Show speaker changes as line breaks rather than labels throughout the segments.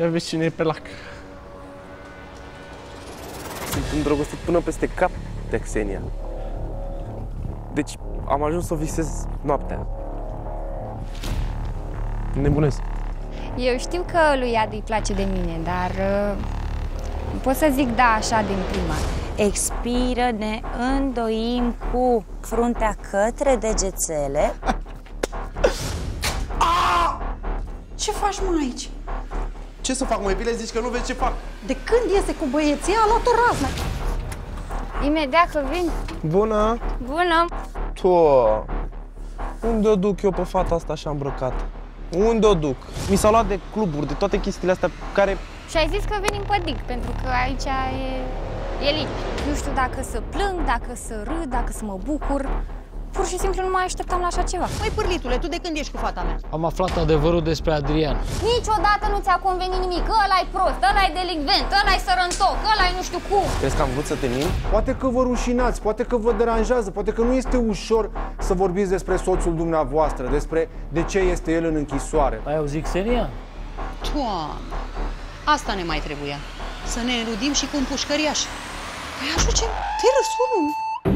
Ia vezi cine e pe lac.
Sunt îndrăgostit până peste cap de Xenia. Deci am ajuns să o visez noaptea. Nebunesc.
Eu știu că lui Adi îi place de mine, dar pot să zic da așa din prima.
Expiră, ne îndoim cu fruntea către degețele.
Ce faci, mă, aici?
Ce să fac, mă, bine zici că nu vezi ce fac?
De când iese cu băieții, a luat o razna.
Imediat că vin.
Bună!
Bună!
To! Unde o duc eu pe fata asta așa îmbrăcată? Unde o duc? Mi s-au luat de cluburi, de toate chestiile astea care...
Și ai zis că venim pe dig, pentru că aici e lipi. Nu știu dacă să plâng, dacă să râd, dacă să mă bucur. Pur și simplu nu mai așteptam la așa ceva.
Măi, pârlitule, tu de când ești cu fata mea?
Am aflat adevărul despre Adrian.
Niciodată nu ți-a convenit nimic. Ăla-i prost, ăla-i delicvent, ăla-i sărăntoc, ăla-i nu știu cum.
Crezi că am vrut să te mint?
Poate că vă rușinați, poate că vă deranjează, poate că nu este ușor să vorbiți despre soțul dumneavoastră, despre de ce este el în închisoare.
Ai auzit, Xenia?
Doamne, asta ne mai trebuia. Să ne înrudim și cu un pușcăriaș. Păi ajungem, te răsunul.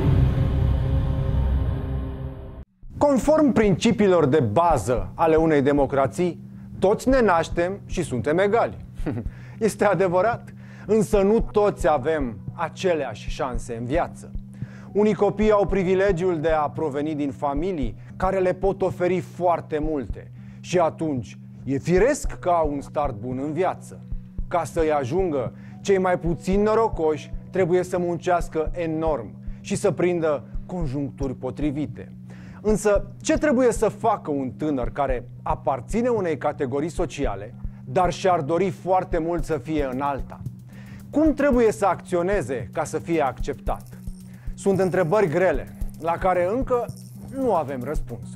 Conform principiilor de bază ale unei democrații, toți ne naștem și suntem egali. Este adevărat, însă nu toți avem aceleași șanse în viață. Unii copii au privilegiul de a proveni din familii care le pot oferi foarte multe și atunci e firesc că au un start bun în viață. Ca să-i ajungă, cei mai puțin norocoși trebuie să muncească enorm și să prindă conjuncturi potrivite. Însă, ce trebuie să facă un tânăr care aparține unei categorii sociale, dar și-ar dori foarte mult să fie în alta? Cum trebuie să acționeze ca să fie acceptat? Sunt întrebări grele, la care încă nu avem răspunsuri.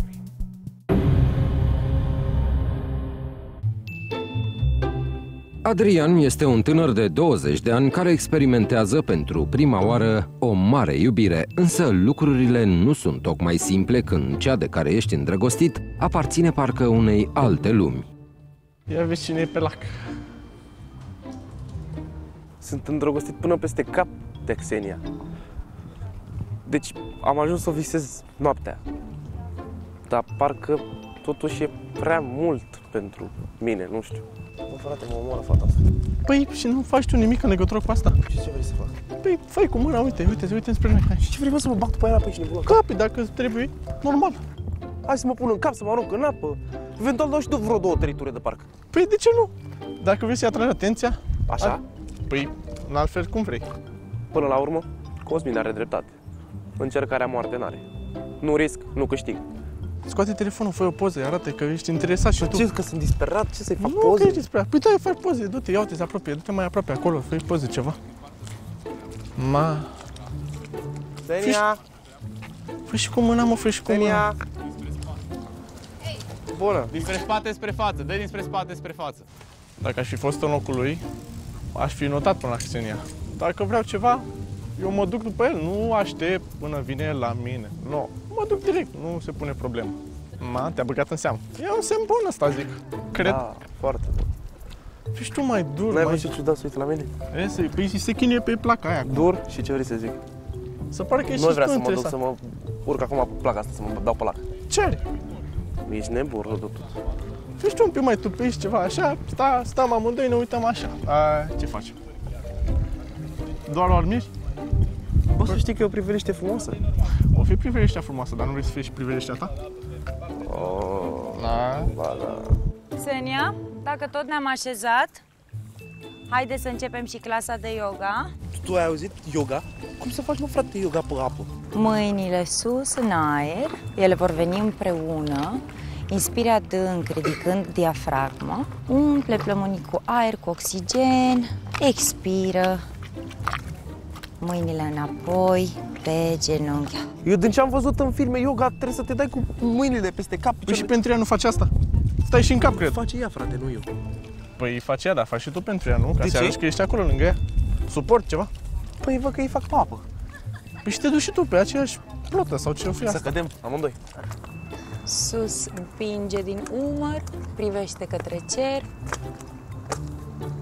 Adrian este un tânăr de 20 de ani care experimentează pentru prima oară o mare iubire, însă lucrurile nu sunt tocmai simple când cea de care ești îndrăgostit aparține parcă unei alte lumi.
Ia vezi cine e pe lac.
Sunt îndrăgostit până peste cap de Xenia. Deci am ajuns să o visez noaptea. Dar parcă totuși e prea mult pentru mine, nu știu. Bă, frate, mă omoară fata asta.
Păi, și nu faci tu nimic în legătură cu asta?
Ce vrei să fac?
Păi, fai cu mâna, uite spre noi. Hai.
Și ce vrei, mă, să mă bag după ea pe aici, nebună?
Capi, dacă trebuie, normal.
Hai să mă pun în cap, să mă arunc în apă. Eventual dau și tu vreo 2 tărituri de parc.
Păi, de ce nu? Dacă vrei să-i atragi atenția...
Așa?
Păi, în altfel, cum vrei?
Până la urmă, Cosmin are dreptate. Încercarea moarte n-are. Nu risc, nu câștig.
Scoate telefonul, fă o poză, arată că ești interesat și tu.
Ce, că sunt disperat? Ce să-i fac
nu,
poze?
Nu, că ești disperat. Păi da, faci poze, du-te, ia uite, se apropie, du-te mai aproape acolo, fă poze ceva.
Xenia!
Fă și cu mâna, mă, fă și cu mâna.
Bună!
Dinspre spate spre față, dă dinspre spate spre față.
Dacă aș fi fost în locul lui, aș fi notat până la Xenia. Dacă vreau ceva, eu mă duc după el, nu aștept până vine el la mine. Nu, mă duc direct, nu se pune problemă. Te-a băgat în seamă. E un semn bun ăsta, zic. Cred.
Da, foarte bun.
Fii tu mai dur,
N-ai văzut ce ciudat să uite la mine?
Păi se chinuie pe placa aia.
Dur? Și ce vrei să zic?
Să pare că ești
nu vreau să mă duc să mă urc acum pe placa asta, să mă dau pe lac.
Ce are?
Ești nebun, rău de tot.
Fii tu un pic mai tupești ceva, așa, stăm amândoi, ne uităm așa. Ce faci? Doar o admiri?
Bă, să știi că e o priveliște frumoasă.
O fi priveliștea frumoasă, dar nu vrei să fie și priveliștea ta?
Da.
Xenia, dacă tot ne-am așezat, haide să începem și clasa de yoga.
Tu ai auzit yoga? Cum să faci, mă, frate, yoga pe apă?
Mâinile sus, în aer, ele vor veni împreună. Inspiri adânc, ridicând diafragma. Umple plămânii cu aer, cu oxigen. Expiră. Mâinile înapoi, pe genunchi.
Eu din ce am văzut în filme yoga, trebuie să te dai cu mâinile peste cap.
Păi și pentru ea nu faci asta? Stai și în cap, cred.
Face ea, frate, nu eu.
Păi face ea, dar faci și tu pentru ea, nu? Ca să arăți că ești acolo lângă ea. Suport ceva.
Păi văd că îi fac pe apă.
Păi și te duci și tu pe aceeași plotă sau ce o fi asta?
Să cădem, amândoi.
Sus, împinge din umăr, privește către cer.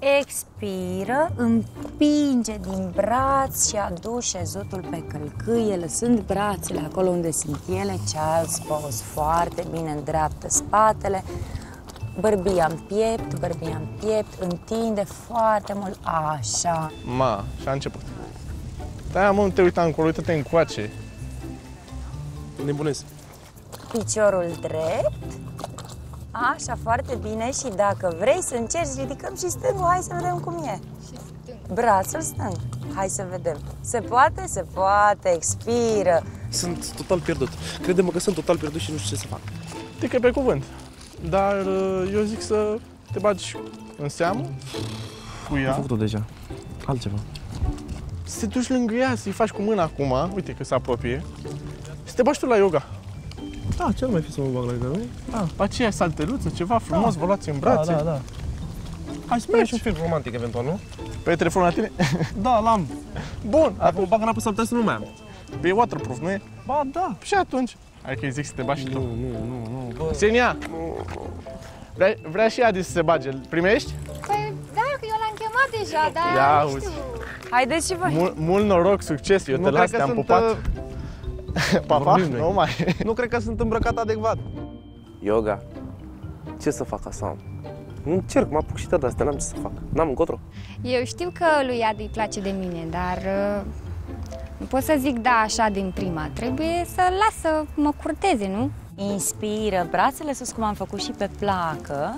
Expiră, împinge din braț și adu șezutul pe călcâie, lăsând brațele acolo unde sunt ele, child's pose, foarte bine, îndreaptă spatele, bărbia în piept, întinde foarte mult, așa.
Ma, și a început. Da, mă, nu te uita încolo, uită-te încoace.
Nebunesc.
Piciorul drept, așa, foarte bine, și dacă vrei să încerci, ridicăm și stângul, hai să vedem cum e. Brațul stâng, hai să vedem. Se poate? Se poate, expiră.
Sunt total pierdut. Crede-mă că sunt total pierdut și nu știu ce să fac.
Adică pe cuvânt. Dar eu zic să te bagi în seamă cu ea.
Am făcut-o deja. Altceva.
Să te duci lângă ea, să-i faci cu mâna acum, uite că se apropie, să te bagi tu la yoga.
Da, ce ar mai fi să mă bag la yoga, nu?
Da, aceea salteluță, ceva frumos, vă luați în brațe.
Da. Hai să mergi un film romantic, eventual, nu?
Pe telefonul la tine?
Da, l-am.
Bun,
Dacă mă bag înapoi să să nu mai am.
e waterproof, nu e?
Ba, da.
Și atunci, hai că îi zic să te bagi și tu.
Nu. Bă.
Xenia, vrea și Adi să se bage, primești?
Păi, da, că eu l-am chemat deja, dar
Ia
nu
auzi.
știu.
Haideți și voi.
Mult noroc, succes, eu te las, te-am pupat. Papa, nu mai.
Nu cred că sunt îmbrăcat adecvat. Yoga. Ce să fac asta? Încerc, mă apuc și de astea, n-am ce să fac. N-am încotro.
Eu știu că lui Adi îi place de mine, dar nu pot să zic da așa din prima. Trebuie să las să mă curteze, nu?
Inspiră, brațele sus cum am făcut și pe placă.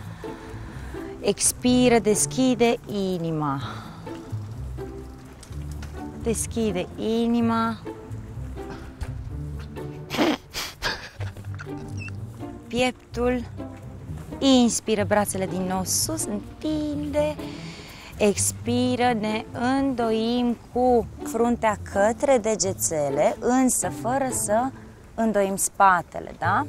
Expiră, deschide inima. Deschide inima. Pieptul. Inspiră, brațele din nou sus, întinde. Expiră, ne îndoim cu fruntea către degețele, însă fără să îndoim spatele, da?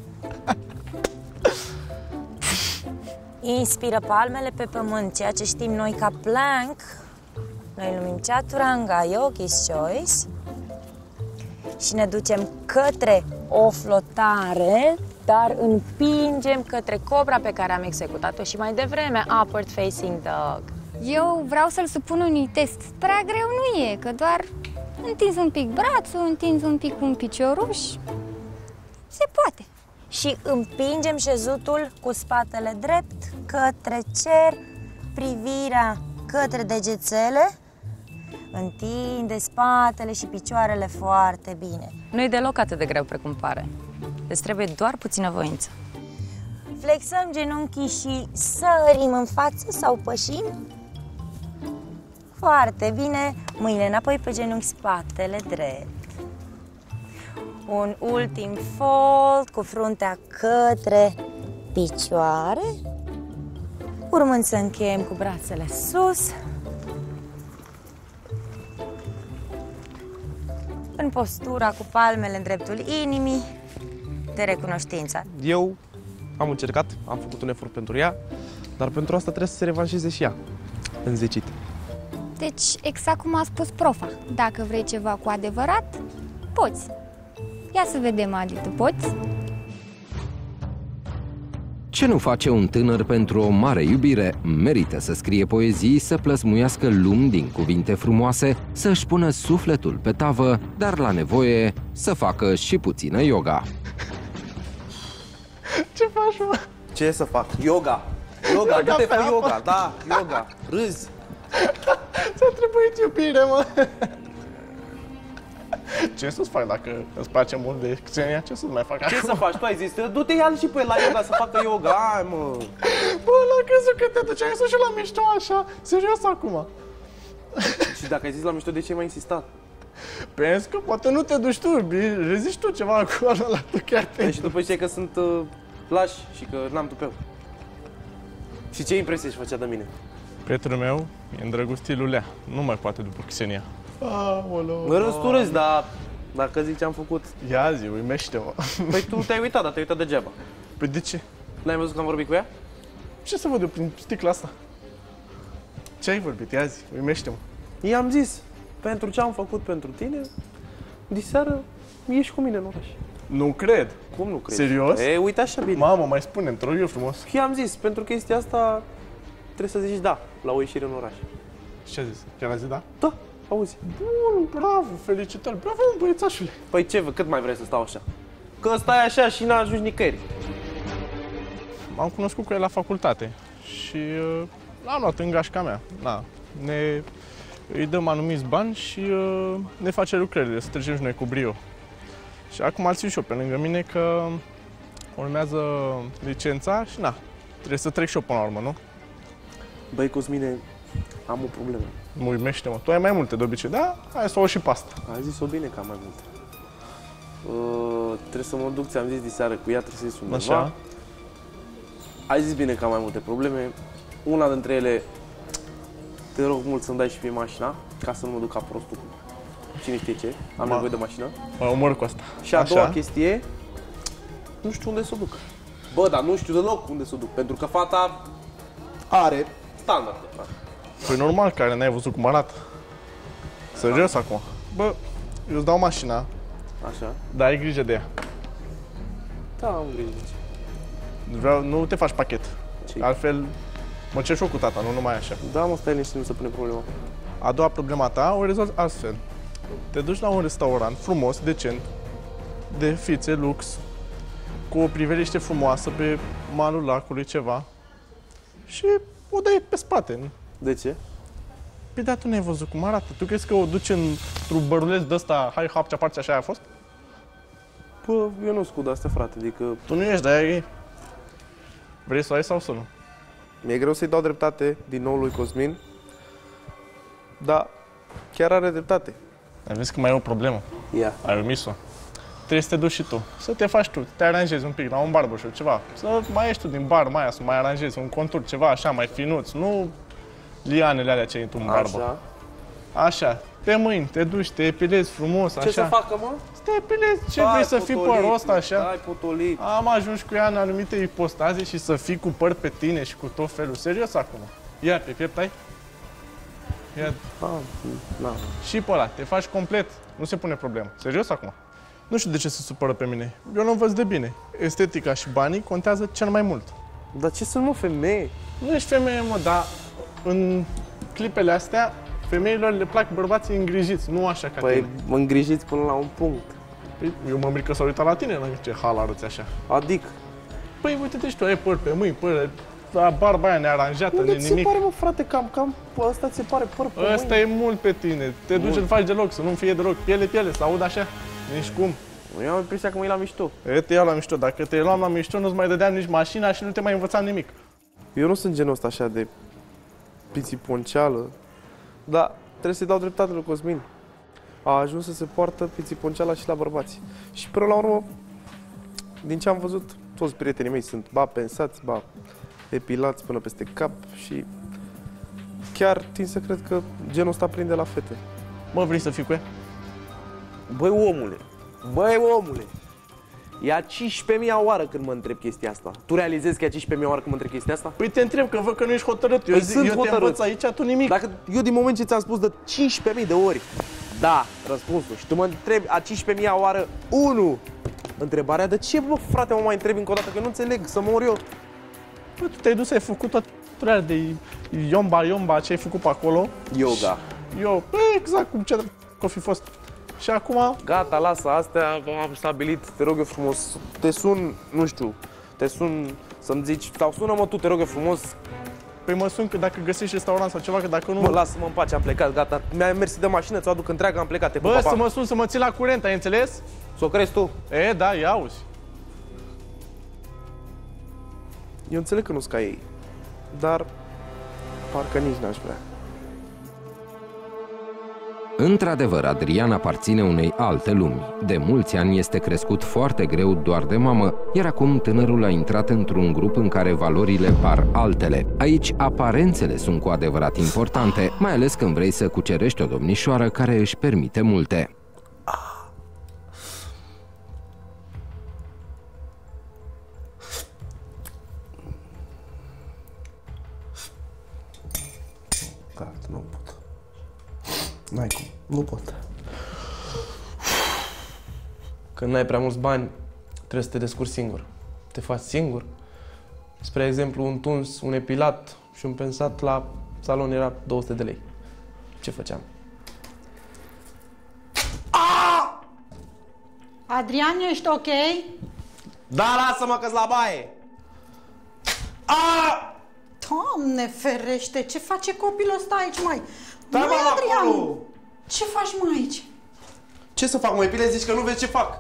Inspiră, palmele pe pământ, ceea ce știm noi ca plank. Noi numim chaturanga, yogi's choice. Și ne ducem către o flotare, dar împingem către cobra pe care am executat-o și mai devreme, upward facing dog.
Eu vreau să-l supun unui test. Prea greu nu e, că doar întinzi un pic brațul, întinzi un pic un picioruș. Se poate.
Și împingem șezutul cu spatele drept către cer, privirea către degețele. Întinde spatele și picioarele foarte bine. Nu e deloc atât de greu precum pare. Îți trebuie doar puțină voință. Flexăm genunchii și sărim în față sau pășim. Foarte bine. Mâinile înapoi pe genunchi, spatele drept. Un ultim fold cu fruntea către picioare. Urmând să încheiem cu brațele sus. În postura cu palmele în dreptul inimii, de recunoștință.
Eu am încercat, am făcut un efort pentru ea, dar pentru asta trebuie să se revanșeze și ea, înzecit.
Deci, exact cum a spus profa, dacă vrei ceva cu adevărat, poți. Ia să vedem, Adi, tu poți?
Ce nu face un tânăr pentru o mare iubire? Merită să scrie poezii, să plăsmuiască lumi din cuvinte frumoase, să-și pună sufletul pe tavă, dar la nevoie să facă și puțină yoga.
Ce faci, mă?
Ce să fac? Yoga! Yoga, du-te pe yoga, da, yoga, râzi.
Ți-a trebuit iubire, mă. Ce să-ți fac dacă îți place mult de Xenia? Ce să-ți mai fac
Ce
acum?
să faci? Tu ai zis, du-te ia și pe el la yoga să facă yoga, hai mă!
Bă, l-am crezut că te duceai să și la mișto așa, serios acum.
Și dacă ai zis la mișto, de ce m-ai insistat?
Pentru că poate nu te duci tu, reziști tu ceva acolo la tu chiar te...
Deci după știi că sunt lași și că n-am tupeu. Și ce impresie își făcea de mine?
Prietenul meu e îndrăgostit Lulea, nu mai poate după Xenia. Aoleu.
Mă râzi, tu râzi, dar dacă zic ce am făcut...
Ia zi, uimește-mă.
Păi tu te-ai uitat, dar te-ai uitat degeaba.
Păi de ce?
N-ai văzut că am vorbit cu ea?
Ce să văd eu prin sticla asta? Ce ai vorbit? Ia zi, uimește-mă.
I-am zis, pentru ce am făcut pentru tine, diseară ieși cu mine în oraș.
Nu cred.
Cum nu crezi?
Serios?
E, uite așa bine.
Mamă, mai spune-mi, te rog eu frumos.
I-am zis, pentru chestia asta trebuie să zici da. la o ieșire în oraș.
Ce a zis? Chiar a zis da?
Da, auzi.
Bun, bravo, felicitări, bravo, băiețașule.
Păi ce, cât mai vrei să stau așa? Că stai așa și n-ajungi nicăieri.
M-am cunoscut cu el la facultate și l-am luat în gașca mea. Na, îi dăm anumiți bani și ne face lucrările, să trecem și noi cu brio. Și acum îl țin și eu pe lângă mine că urmează licența și na, trebuie să trec și eu până la urmă, nu?
Băi, Cosmine, am o problemă.
Mă uimește-mă, tu ai mai multe de obicei, da? Hai să o și pe asta.
Ai zis-o bine că am mai multe. Trebuie să mă duc, ți-am zis diseară, cu ea trebuie să ies undeva.
Așa.
Ai zis bine că am mai multe probleme. Una dintre ele, te rog mult să-mi dai și mie mașina, ca să nu mă duc ca prostul. Cine știe ce, am nevoie de mașină.
Mă omor cu asta.
Și a doua chestie, nu știu unde să o duc. Bă, dar nu știu deloc unde să o duc, pentru că fata are standarde.
Păi normal, care n-ai văzut cum arată. Serios acum. Bă, eu îți dau mașina,
Așa.
dar ai grijă de ea.
Da, am grijă.
Nu te faci pachet.
Ce?
Altfel, mă cer și eu cu tata, nu numai așa.
Da, mă, stai liniștit, nu se pune problema.
A doua problema ta o rezolvi astfel. Te duci la un restaurant frumos, decent, de fițe, lux, cu o priveliște frumoasă pe malul lacului, ceva, și o dai pe spate.
De ce?
Păi da, tu n-ai văzut cum arată. Tu crezi că o duci într-un băruleț de ăsta, hai, hapcea, parce, așa a fost?
Bă, eu nu scud asta, frate, adică...
Tu nu ești, de-aia e. Vrei să o ai sau să nu?
Mi-e greu să-i dau dreptate din nou lui Cosmin, dar chiar are dreptate.
Ai văzut că mai e o problemă.
Ia.
Ai omis-o. Trebuie să te duci și tu. Să te faci tu, să te aranjezi un pic la un barbershop, ceva. Să mai ieși tu din bar, mai să mai aranjezi un contur, ceva așa, mai finuț. Nu lianele alea ce ai într-un barbă.
Așa.
Așa. Pe mâini, te duci, te epilezi frumos, așa.
Ce să facă, mă?
Să te epilezi, ce vrei să fii părul ăsta, așa.
Stai potolit.
Am ajuns cu ea în anumite ipostaze și să fii cu păr pe tine și cu tot felul. Serios acum. Ia, pe piept ai? Ia.
Na.
Și pe ăla, te faci complet. Nu se pune problemă. Serios acum. Nu știu de ce se supără pe mine. Eu nu învăț de bine. Estetica și banii contează cel mai mult.
Dar ce sunt, mă, femeie?
Nu ești femeie, mă, dar în clipele astea, femeilor le plac bărbații îngrijiți, nu așa ca
Păi,
tine.
mă îngrijiți până la un punct.
Păi, eu mă mir că s-a uitat la tine, în ce hal arăți așa.
Adică?
Păi, uite-te și tu, ai păr pe mâini, păr, barba aia nearanjată,
Unde
nimic.
ți se pare, mă, frate, cam ăsta ți se pare păr pe mâini?
Ăsta e mult pe tine. Te duci, îl faci deloc, să nu fie deloc piele, să aud așa. Nici cum.
Eu am impresia că mă iei la mișto.
Te iau la mișto. Dacă te luam la mișto, nu-ți mai dădeam nici mașina și nu te mai învățam nimic.
Eu nu sunt genul ăsta așa de pițiponceală, dar trebuie să-i dau dreptate lui Cosmin. A ajuns să se poartă pițiponceala și la bărbați. Și până la urmă, din ce am văzut, toți prietenii mei sunt ba pensați, ba epilați până peste cap și chiar tind să cred că genul ăsta prinde la fete.
Mă, vrei să fii cu ea?
Băi, omule, ia 15.000 oară când mă întreb chestia asta. Tu realizezi că ia 15.000 oară când mă întreb chestia asta?
Păi te întreb, că văd că nu ești hotărât. Eu, eu te învăț aici, tu nimic.
Dacă eu din moment ce ți-am spus de 15.000 de ori, da, răspunsul, și tu mă întrebi a 15.000 oară 1, întrebarea de ce, bă, frate, mă mai întrebi încă o dată, că nu înțeleg, să mor eu.
Păi tu te-ai dus, ai făcut toate de iomba, ce ai făcut pe acolo.
Yoga.
Eu, exact cum ce o fi fost. Și acum...
Gata, lasă, astea am stabilit, te rog eu frumos, te sun, nu știu, te sun să-mi zici, sau sună-mă tu, te rog eu frumos.
Păi mă sun că dacă găsești restaurant sau ceva, că dacă nu...
Mă, lasă-mă în pace, am plecat, gata, mi-ai mers de mașină, ți-o aduc întreagă, am plecat, te pup,
Bă,
papa.
să mă sun, să mă ții la curent, ai înțeles?
S-o crezi tu?
E, da, ia auzi.
Eu înțeleg că nu-s ca ei, dar parcă nici n-aș vrea.
Într-adevăr, Adrian aparține unei alte lumi. De mulți ani este crescut foarte greu doar de mamă, iar acum tânărul a intrat într-un grup în care valorile par altele. Aici aparențele sunt cu adevărat importante, mai ales când vrei să cucerești o domnișoară care își permite multe.
Gata, nu pot. N-ai cum, nu pot. Când n-ai prea mulți bani, trebuie să te descurci singur. Te faci singur. Spre exemplu, un tuns, un epilat și un pensat la salon era 200 de lei. Ce făceam?
Adrian, ești ok?
Da, lasă-mă că-s la baie!
Doamne ferește, ce face copilul ăsta aici, mai?
Da,
Măi, Adrian,
acolo.
ce faci, mă, aici?
Ce să fac, mă epilez? Zici că nu vezi ce fac?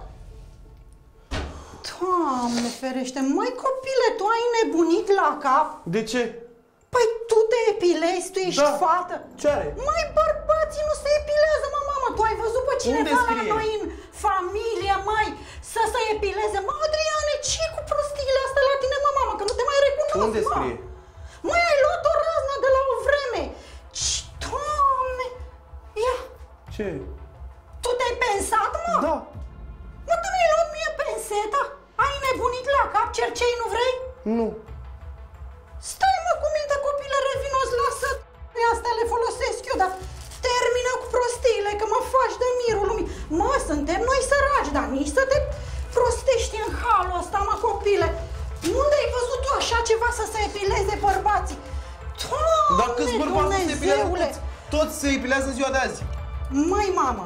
Doamne ferește, măi, copile, tu ai nebunit la cap?
De ce?
Păi tu te epilezi, tu ești fată.
Ce are?
Măi, bărbații nu se epilează, mă, mamă. Tu ai văzut pe cineva la noi în familie, măi, să se epileze? Mă, Adriane, ce cu prostiile astea la tine, mă, mamă, că nu te mai recunosc,
Unde
mă.
scrie?
Măi, ai luat o raznă de la o vreme. Doamne! Ia,
Ce?
tu te-ai pensat, mă?
Da.
Mă, tu mi-ai luat mie penseta? Ai nebunit la cap, cercei, nu vrei?
Nu.
Stai, mă, cu minte, copile, revinos, lasă astea, le folosesc eu, dar termină cu prostiile, că mă faci de mirul lumii. Mă, suntem noi săraci, dar nici să te prostești în halul ăsta, mă, copile. Unde ai văzut tu așa ceva să se epileze bărbații? Doamne,
Dar câți bărbați se epilează? Toți se epilează în ziua de azi.
Măi, mamă,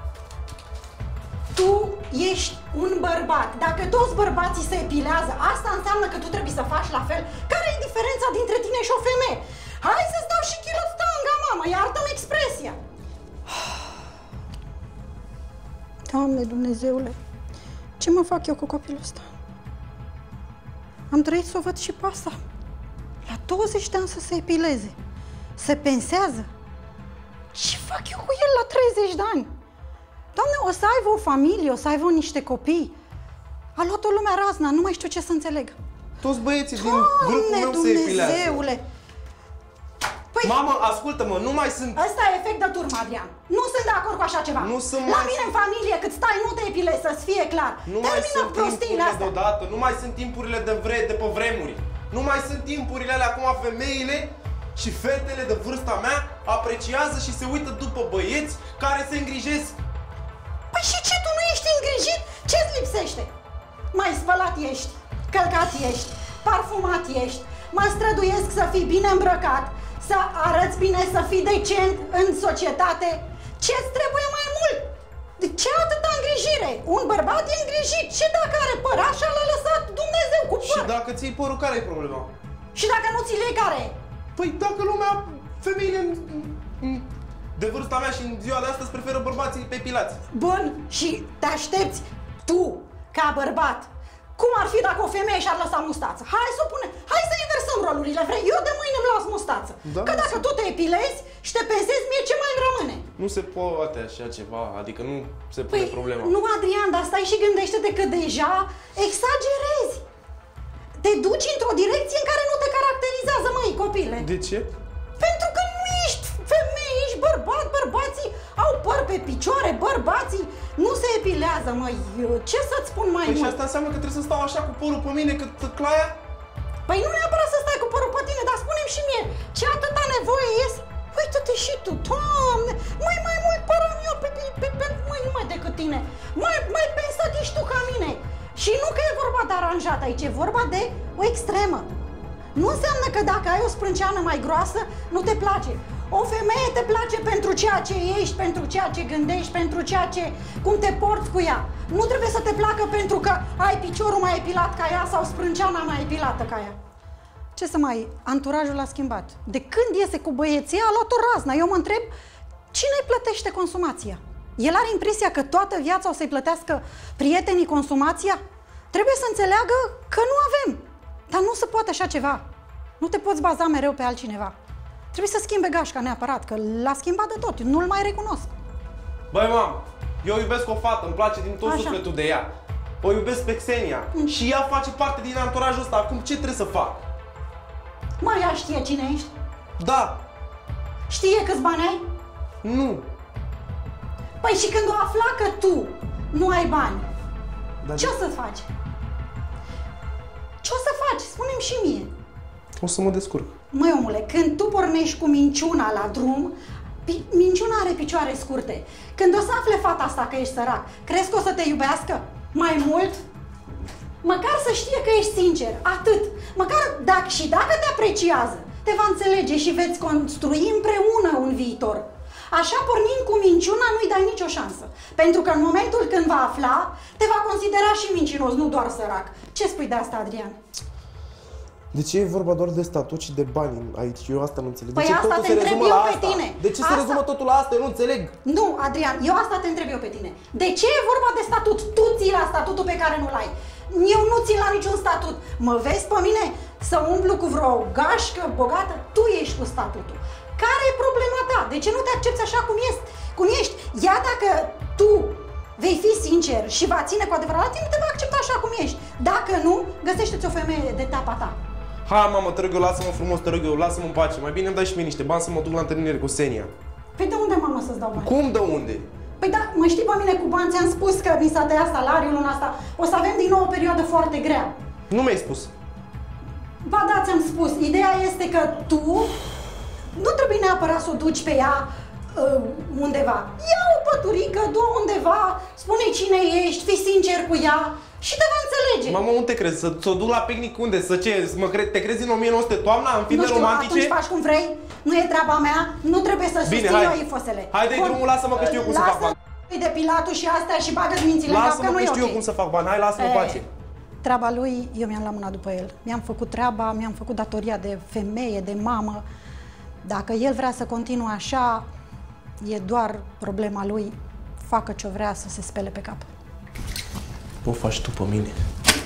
tu ești un bărbat. Dacă toți bărbații se epilează, asta înseamnă că tu trebuie să faci la fel. Care e diferența dintre tine și o femeie? Hai să-ți dau și kilot stanga, mamă, iartă-mi expresia. Doamne Dumnezeule, ce mă fac eu cu copilul ăsta? Am trăit să o văd și pe asta. La 20 de ani să se epileze. Se pensează. Ce fac eu cu el la 30 de ani? Doamne, o să aibă o familie, o să aibă niște copii. A luat-o lumea razna, nu mai știu ce să înțeleg.
Toți băieții din grupul meu se epilează.
Dumnezeule! Păi,
mamă, ascultă-mă, nu mai sunt...
Ăsta e efect de turmă, Adrian. Nu sunt de acord cu așa ceva.
Nu sunt
La
mai...
mine în familie, cât stai, nu te epilezi, să-ți fie clar.
Nu mai sunt timpurile
astea.
deodată, nu mai sunt timpurile de pe vremuri. Nu mai sunt timpurile alea, acum femeile și fetele de vârsta mea apreciază și se uită după băieți care se îngrijesc.
Păi și ce, tu nu ești îngrijit? Ce-ți lipsește? Mai spălat ești, călcat ești, parfumat ești, mă străduiesc să fii bine îmbrăcat, să arăți bine, să fii decent în societate. Ce-ți trebuie mai mult? De ce atâta îngrijire? Un bărbat e îngrijit și dacă are păr, așa l-a lăsat Dumnezeu cu păr.
Și dacă ți-ai părul, care e problema?
Și dacă nu ți-l iei, care e?
Păi dacă lumea, femeile de vârsta mea și în ziua de astăzi preferă bărbații epilați.
Bun, și te aștepți tu, ca bărbat, cum ar fi dacă o femeie și-ar lăsa mustață? Hai să inversăm rolurile, vrei? Eu de mâine îmi las mustață. Da, că dacă tu te epilezi și te pensezi, mie ce mai îmi rămâne?
Nu se poate așa ceva, adică nu se pune problema.
Nu, Adrian, dar stai și gândește-te că deja exagerezi. Te duci într-o direcție în care nu te caracterizează, măi, copile.
De ce?
Pentru că nu ești femeie, ești bărbat, bărbații au păr pe picioare, bărbații nu se epilează, măi, ce să-ți spun mai mult?
Și asta înseamnă că trebuie să stau așa cu părul pe mine cât Claia?
Păi nu neapărat să stai cu părul pe tine, dar spune-mi și mie, ce atâta nevoie ies? Uită-te și tu, Doamne, mai mult păr am eu pe mâini decât tine, mai pensat ești tu ca mine. Și nu că e vorba de aranjat aici, e vorba de o extremă. Nu înseamnă că dacă ai o sprânceană mai groasă, nu te place. O femeie te place pentru ceea ce ești, pentru ceea ce gândești, pentru ceea ce, cum te porți cu ea. Nu trebuie să te placă pentru că ai piciorul mai epilat ca ea sau sprânceana mai epilată ca ea. Ce să mai, anturajul l-a schimbat. De când iese cu băieția, a luat o raznă. Eu mă întreb, cine îi plătește consumația? El are impresia că toată viața o să-i plătească prietenii consumația? Trebuie să înțeleagă că nu avem. Dar nu se poate așa ceva. Nu te poți baza mereu pe altcineva. Trebuie să schimbe gașca neapărat, că l-a schimbat de tot. Nu-l mai recunosc.
Băi, mamă, eu iubesc o fată, îmi place din tot sufletul de ea. O iubesc pe Xenia și ea face parte din anturajul ăsta. Acum ce trebuie să fac?
Mai ea știe cine ești?
Da.
Știe câți bani ai?
Nu.
Păi și când o afla că tu nu ai bani, ce o să faci? Ce o să faci? Spune-mi și mie.
O să mă descurc.
Măi, omule, când tu pornești cu minciuna la drum, minciuna are picioare scurte. Când o să afle fata asta că ești sărac, crezi că o să te iubească mai mult? Măcar să știe că ești sincer, atât. Măcar dacă te apreciază, te va înțelege și veți construi împreună un viitor. Așa, pornind cu minciuna, nu-i dai nicio șansă. Pentru că în momentul când va afla, te va considera și mincinos, nu doar sărac. Ce spui de asta, Adrian?
De ce e vorba doar de statut și de bani aici? Eu asta nu înțeleg.
Păi
de ce
asta
totul
te
se
întreb
rezumă
eu
la
pe
asta?
tine.
De ce se rezumă totul la asta? Eu nu înțeleg.
Nu, Adrian, eu asta te întreb eu pe tine. De ce e vorba de statut? Tu ții la statutul pe care nu-l ai. Eu nu țin la niciun statut. Mă vezi pe mine să umblu cu vreo gașcă bogată? Tu ești cu statutul. Care e problema ta? De ce nu te accepti așa cum ești? Ia dacă tu vei fi sincer și va ține cu adevărat la tine, te va accepta așa cum ești. Dacă nu, găsește-ți o femeie de teapa ta.
Hai, mamă, te rog eu, lasă-mă frumos, te rog eu, lasă-mă în pace. Mai bine îmi dai și mie niște bani să mă duc la întâlnire cu Xenia.
Păi de unde, mamă, să-ți dau bani?
Cum de unde?
Păi da, mă știi pe mine cu bani, ți-am spus că mi s-a tăiat salariul luna asta. O să avem din nou o perioadă foarte grea.
Nu mi-ai spus.
Ba da, ți-am spus. Ideea este că tu nu trebuie neapărat să o duci pe ea undeva. Ia o păturică, du-o undeva, spune cine ești, fii sincer cu ea și te va înțelege.
Mamă, unde te crezi? Să o duc la picnic unde? Să ce? Te crezi în 1900 toamna, în filme romantice?
Atunci faci cum vrei, nu e treaba mea, nu trebuie să susțin eu ifosele.
Hai de drumul, lasă-mă că știu eu cum să fac bani.
Lasă de Pilatul și astea și bagă-ți mințile în cap, că
Lasă-mă
nu
că
e
știu
ok.
eu cum să fac bani, hai, lasă-mă în pace.
Treaba lui, eu mi-am luat mâna după el. Mi-am făcut treaba, mi-am făcut datoria de femeie, de mamă. Dacă el vrea să continue așa, e doar problema lui. Facă ce vrea să se spele pe cap.
O faci tu pe mine.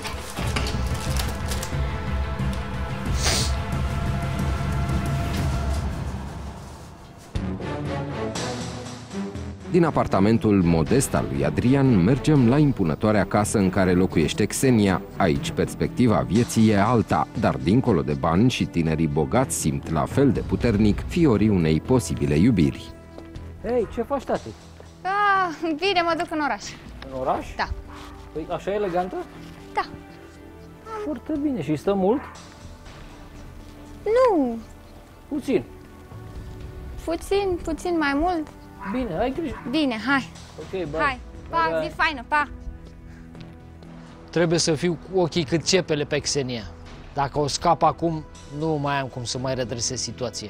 Din apartamentul modest al lui Adrian mergem la impunătoarea casă în care locuiește Xenia. Aici perspectiva vieții e alta, dar dincolo de bani și tinerii bogați simt la fel de puternic fiorii unei posibile iubiri.
Hei, ce faci, tati?
Bine, mă duc în oraș.
În oraș?
Da.
Păi așa elegantă?
Da.
Foarte bine. Și stă mult?
Nu.
Puțin.
Puțin mai mult.
Bine, ai grijă.
Bine, hai.
Ok, bye.
Hai, pa, zi faină, pa.
Trebuie să fiu cu ochii cât cepele pe Xenia. Dacă o scap acum, nu mai am cum să mai redresez situația.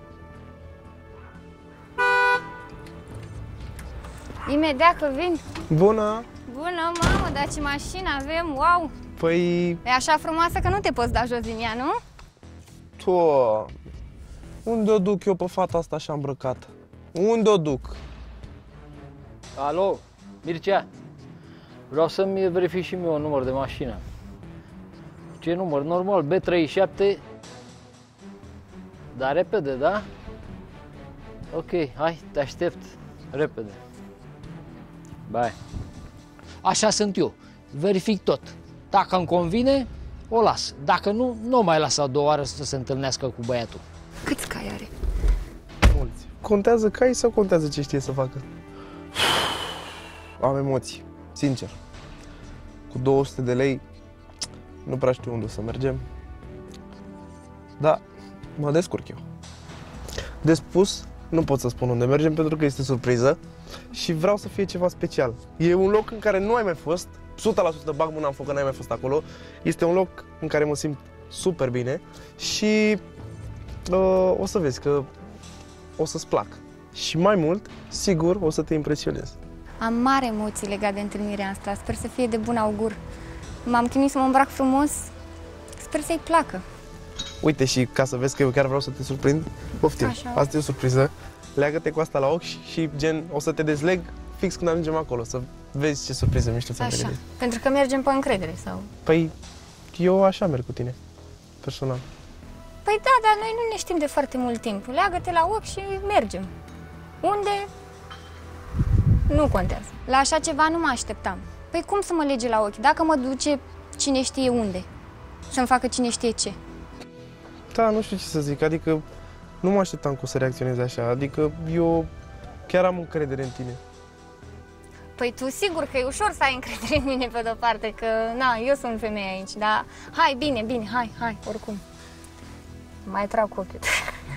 Imediat că vin.
Bună!
Bună, mamă, dar ce mașină avem, wow!
Păi...
E așa frumoasă că nu te poți da jos din ea, nu?
Unde o duc eu pe fata asta așa îmbrăcată? Unde o duc?
Alo, Mircea, vreau să-mi verific și mie un număr de mașină. Ce număr? Normal, B37. Dar repede, da? Ok, hai, te aștept. Repede. Bye. Așa sunt eu. Verific tot. Dacă îmi convine, o las. Dacă nu, nu mai las a doua oară să se întâlnească cu băiatul.
Câți cai are?
Mulți. Contează cai sau contează ce știe să facă? Am emoții, sincer. Cu 200 de lei nu prea știu unde să mergem. Da, mă descurc eu. De spus, nu pot să spun unde mergem pentru că este surpriză și vreau să fie ceva special. E un loc în care nu ai mai fost, 100% bag mâna în foc că n-ai mai fost acolo. Este un loc în care mă simt super bine și o să vezi că o să-ți plac. Și mai mult, sigur, o să te impresionez.
Am mari emoții legate de întâlnirea asta. Sper să fie de bun augur. M-am chinuit să mă îmbrac frumos. Sper să-i placă.
Uite, și ca să vezi că eu chiar vreau să te surprind, poftim.
Așa.
Asta e o surpriză. Leagă-te cu asta la ochi și gen o să te dezleg fix când ajungem acolo, să vezi ce surpriză mișto ți-am
Așa,
pregătit.
pentru că mergem pe încredere sau...
Păi, eu așa merg cu tine, personal.
Păi da, dar noi nu ne știm de foarte mult timp. Leagă-te la ochi și mergem. Unde? Nu contează. La așa ceva nu mă așteptam. Păi cum să mă lege la ochi? Dacă mă duce cine știe unde? Să-mi facă cine știe ce?
Da, nu știu ce să zic, adică nu mă așteptam că o să reacționezi așa, adică eu chiar am încredere în tine.
Păi tu sigur că e ușor să ai încredere în mine pe de-o parte, că na, eu sunt femeie aici, dar hai, bine, hai, oricum. Mai trag cu ochiul.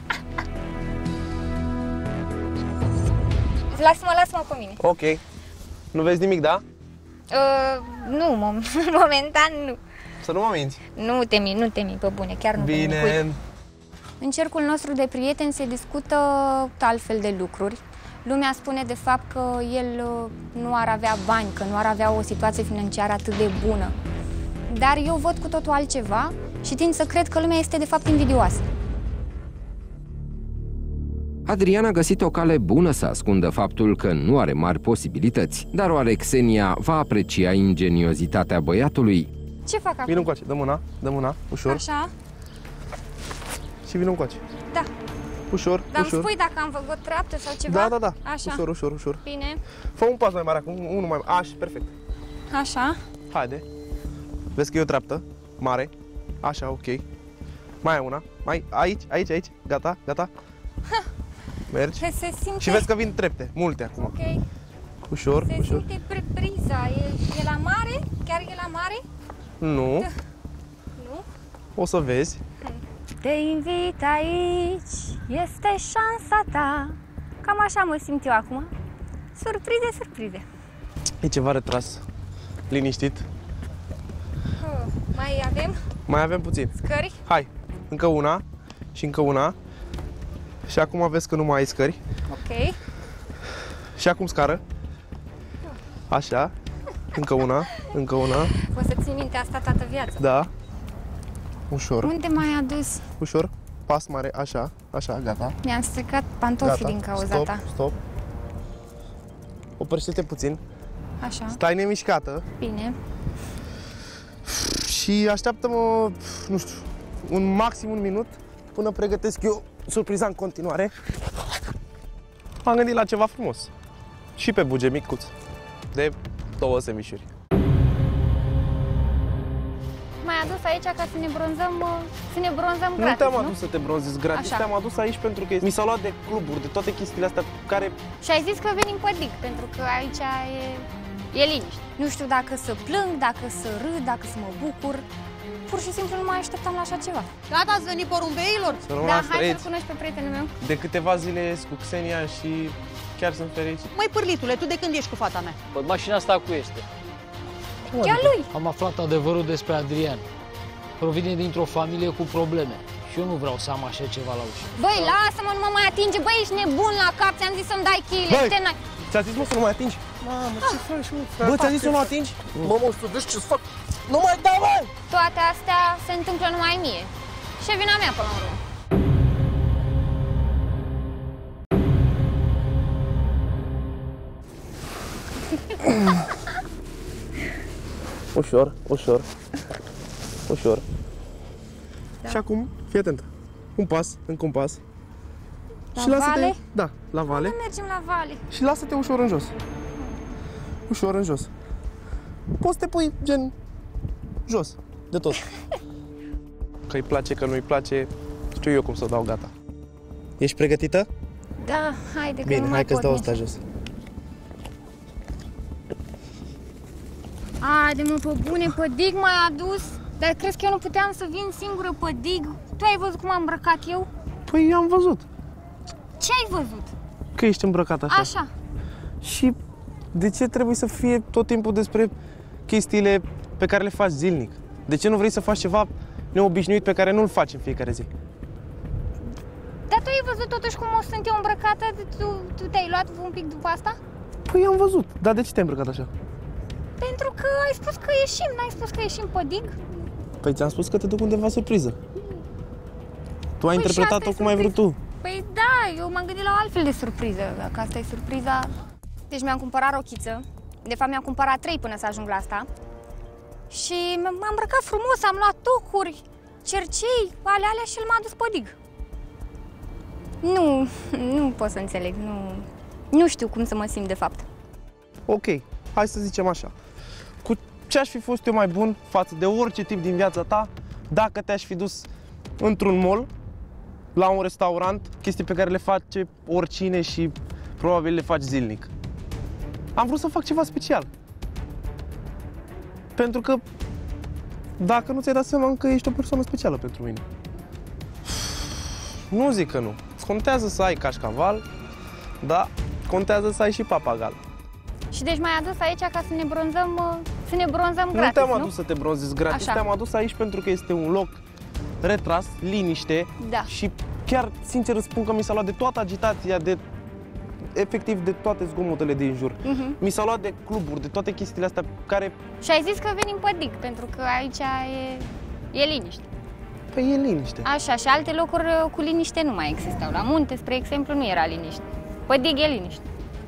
Lasă-mă pe mine.
Ok. Nu vezi nimic, da?
Nu, momentan nu.
Să nu mă minți.
Nu te mint, pe bune, chiar nu te mint.
Bine.
În cercul nostru de prieteni se discută altfel de lucruri. Lumea spune de fapt că el nu ar avea bani, că nu ar avea o situație financiară atât de bună. Dar eu văd cu totul altceva și tind să cred că lumea este de fapt invidioasă.
Adrian a găsit o cale bună să ascundă faptul că nu are mari posibilități, dar oare Xenia va aprecia ingeniozitatea băiatului?
Ce fac acum?
Vino încoace, dă mâna, ușor.
Așa?
Și vino încoace.
Da.
Ușor,
Dar
ușor.
îmi spui dacă am făcut treaptă sau ceva?
Da.
Așa.
Ușor, ușor, ușor.
Bine.
Fă un pas mai mare acum, unul mai mare. Așa, perfect.
Așa.
Haide. Vezi că e o treaptă mare. Așa, ok. Mai ai una. Mai aici. Gata. Mergi.
Se simte...
Și vezi că vin trepte, multe acum.
Ok.
Ușor,
Se
ușor.
simte priza. E la mare? Chiar e la mare?
Nu.
Nu?
O să vezi.
Te invit aici, este șansa ta. Cam așa mă simt eu acum. Surprize.
E ceva retras. Liniștit.
Mai avem
Mai avem puțin.
scări?
Hai, încă una și încă una. Și acum vezi că nu mai ai scări.
Ok.
Și acum scară. Așa. Încă una.
O să țin minte asta toată viața.
Da. Ușor.
Unde m-ai adus?
Ușor. Pas mare. Așa, gata.
Mi-am stricat pantofii din cauza ta.
Stop. Oprește-te puțin.
Așa.
Stai nemișcată.
Bine.
Și așteaptă-mă, nu știu, maxim un minut până pregătesc eu surpriza în continuare. M-am gândit la ceva frumos. Și pe buget micuț. De 2 semișuri.
M-ai adus aici ca să ne bronzăm gratis,
Nu te-am adus să te bronzezi gratis,
Așa.
te-am adus aici pentru că mi s-au luat de cluburi, de toate chestiile astea care...
Și ai zis că venim pe dig, pentru că aici e liniște. Nu știu dacă să plâng, dacă să râd, dacă să mă bucur. Pur și simplu nu mai așteptam la așa ceva.
Gata, ați venit porumbeilor?
Să rămână
Da,
asta,
hai
Ed.
să-l cunoști pe prietenul meu.
De câteva zile ies cu Xenia și chiar sunt fericit.
Măi, pârlitule, tu de când ești cu fata mea?
Păi mașina asta cu este.
Ia lui!
Am aflat adevărul despre Adrian. Provine dintr-o familie cu probleme. Și eu nu vreau să am așa ceva la ușă.
Băi, lasă-mă, nu mă mai atinge. Băi, ești nebun la cap, ți-am zis să-mi dai cheile.
Băi!
Te-n-
Ți-a zis, mă, să nu mai atingi? Mamă, ce faci, mă? Bă, ți-a zis să nu atingi? Mă, să vezi ce-ți fac. Nu mai da, bă!
Toate astea se întâmplă numai mie. Și e vina mea până la urmă.
Ușor. Da. Și acum, fii atentă. Un pas, încă un pas.
La
și lasă-te,
vale?
da, la vale.
Nu mergem la vale.
Și lasă-te ușor în jos. Ușor în jos. Poți să te pui gen jos, de tot. Că îi place, că nu-i place, știu eu cum să o dau gata. Ești pregătită?
Da, haide că
Bine,
nu mai
hai că-ți dau
pot
asta
nici.
jos.
Haide, mă, pe bune, pe dig m-ai adus. Dar crezi că eu nu puteam să vin singură pe dig? Tu ai văzut cum am îmbrăcat eu?
Păi am văzut
Ce ai văzut?
că ești îmbrăcat așa.
Așa.
Și de ce trebuie să fie tot timpul despre chestiile pe care le faci zilnic? De ce nu vrei să faci ceva neobișnuit pe care nu-l faci în fiecare zi?
Dar tu ai văzut totuși cum o sunt eu îmbrăcată? Tu te-ai luat un pic după asta?
Păi am văzut, dar de ce te-ai îmbrăcat așa?
Pentru că ai spus că ieșim, n-ai spus că ieșim pe dig?
Păi ți-am spus că te duc undeva surpriză. Tu ai
Păi și
interpretat-o
asta e
cum ai vrut tu.
Păi da, eu m-am gândit la o altfel de surpriză, că asta e surpriza. Deci mi-am cumpărat rochiță, de fapt mi-am cumpărat 3 până să ajung la asta. Și m-am îmbrăcat frumos, am luat tocuri, cercei, alea și m-a dus pe dig. Nu pot să înțeleg, nu știu cum să mă simt de fapt.
Ok, hai să zicem așa. Cu ce aș fi fost eu mai bun față de orice tip din viața ta dacă te-aș fi dus într-un mall, la un restaurant, chestii pe care le face oricine și probabil le faci zilnic. Am vrut să fac ceva special. Pentru că dacă nu ți-ai dat seama că ești o persoană specială pentru mine. Nu zic că nu. Contează să ai cașcaval, dar contează să ai și papagal.
Și deci m-ai adus aici ca să ne bronzăm gratis,
Nu te-am adus să te bronzezi gratis,
Așa.
te-am adus aici pentru că este un loc retras, liniște
Da.
și chiar, sincer, îți spun că mi s-a luat de toată agitația, efectiv de toate zgomotele din jur. Mi s-a luat de cluburi, de toate chestiile astea care...
Și ai zis că venim pe dig, pentru că aici e liniște.
Păi e liniște.
Așa, și alte locuri cu liniște nu mai existau. La munte, spre exemplu, nu era liniște. Pe dig e liniște.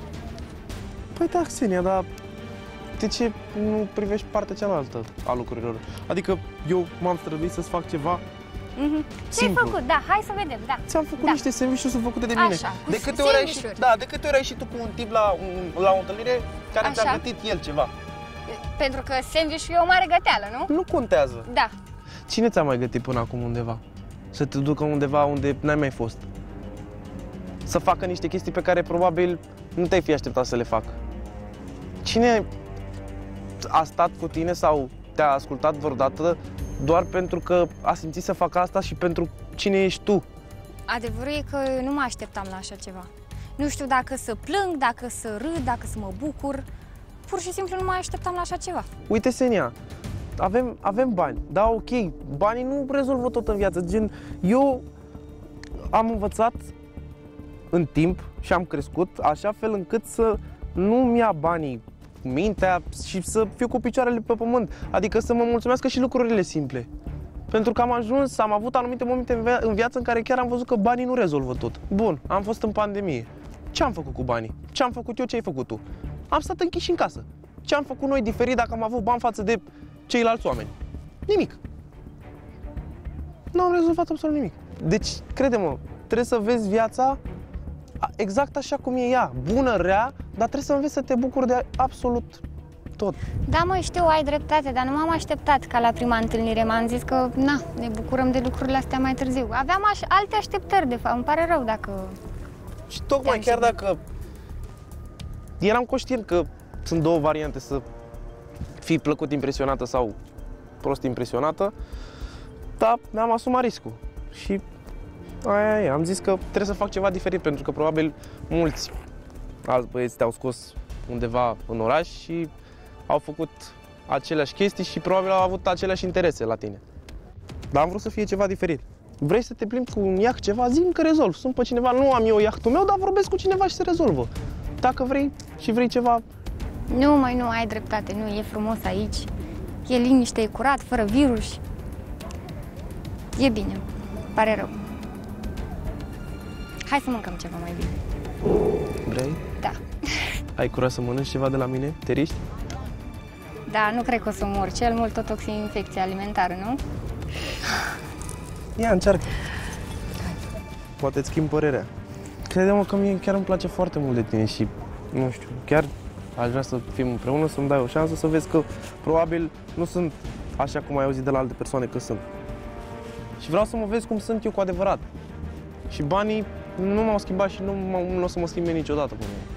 Păi da, Xenia, dar de ce nu privești partea cealaltă a lucrurilor? Adică eu m-am străduit să-ți fac ceva
Ce-ai făcut? Da, hai să vedem, da.
Ți-am făcut niște sandwich-uri făcute de mine.
Așa,
de câte ori ai ieșit tu cu un tip la o întâlnire care ți-a gătit el ceva?
Pentru că sandwich-ul e o mare găteală, nu?
Nu contează.
Da.
Cine ți-a mai gătit până acum undeva? Să te ducă undeva unde n-ai mai fost? Să facă niște chestii pe care probabil nu te-ai fi așteptat să le facă. Cine a stat cu tine sau te-a ascultat vreodată doar pentru că a simțit să facă asta și pentru cine ești tu?
Adevărul e că nu mă așteptam la așa ceva. Nu știu dacă să plâng, dacă să râd, dacă să mă bucur. Pur și simplu nu mă așteptam la așa ceva.
Uite, Xenia, avem bani, da, ok, banii nu rezolvă tot în viață. Gen, eu am învățat în timp și am crescut așa fel încât să nu-mi ia banii mintea și să fiu cu picioarele pe pământ. Adică să mă mulțumească și lucrurile simple. Pentru că am avut anumite momente în viață în care chiar am văzut că banii nu rezolvă tot. Bun, am fost în pandemie. Ce am făcut cu banii? Ce am făcut eu, ce ai făcut tu? Am stat închiși în casă. Ce am făcut noi diferit dacă am avut bani față de ceilalți oameni? Nimic. Nu am rezolvat absolut nimic. Deci, crede-mă, trebuie să vezi viața exact așa cum e ea, bună, rea, dar trebuie să înveți să te bucuri de absolut tot.
Da, mă, știu, ai dreptate, dar nu m-am așteptat ca la prima întâlnire. M-am zis că, na, ne bucurăm de lucrurile astea mai târziu. Aveam alte așteptări, de fapt, îmi pare rău dacă...
Și tocmai chiar dacă eram conștient că sunt două variante, să fii plăcut impresionată sau prost impresionată, dar mi-am asumat riscul. Și aia e, am zis că trebuie să fac ceva diferit, pentru că probabil mulți alți băieți te-au scos undeva în oraș și au făcut aceleași chestii și probabil au avut aceleași interese la tine. Dar am vrut să fie ceva diferit. Vrei să te plimbi cu un iaht ceva? Zi-mi că rezolv. Sunt pe cineva, nu am eu iahtul meu, dar vorbesc cu cineva și se rezolvă. Dacă vrei și vrei ceva...
Nu, ai dreptate, nu, e frumos aici. E liniște, e curat, fără virus. E bine, pare rău. Hai să mâncăm ceva mai bine.
Vrei?
Da.
Ai curaj să mănânci ceva de la mine? Te riști?
Da, nu cred că o să mor. Cel mult o infecție alimentară, nu?
Ia, încearcă. Poate îți schimb părerea. Crede-mă că mie chiar îmi place foarte mult de tine și, nu știu, chiar aș vrea să fim împreună, să-mi dai o șansă să vezi că probabil nu sunt așa cum ai auzit de la alte persoane că sunt. Și vreau să mă vezi cum sunt eu cu adevărat. Și banii nu m-au schimbat și nu o să mă schimbe niciodată pe mine.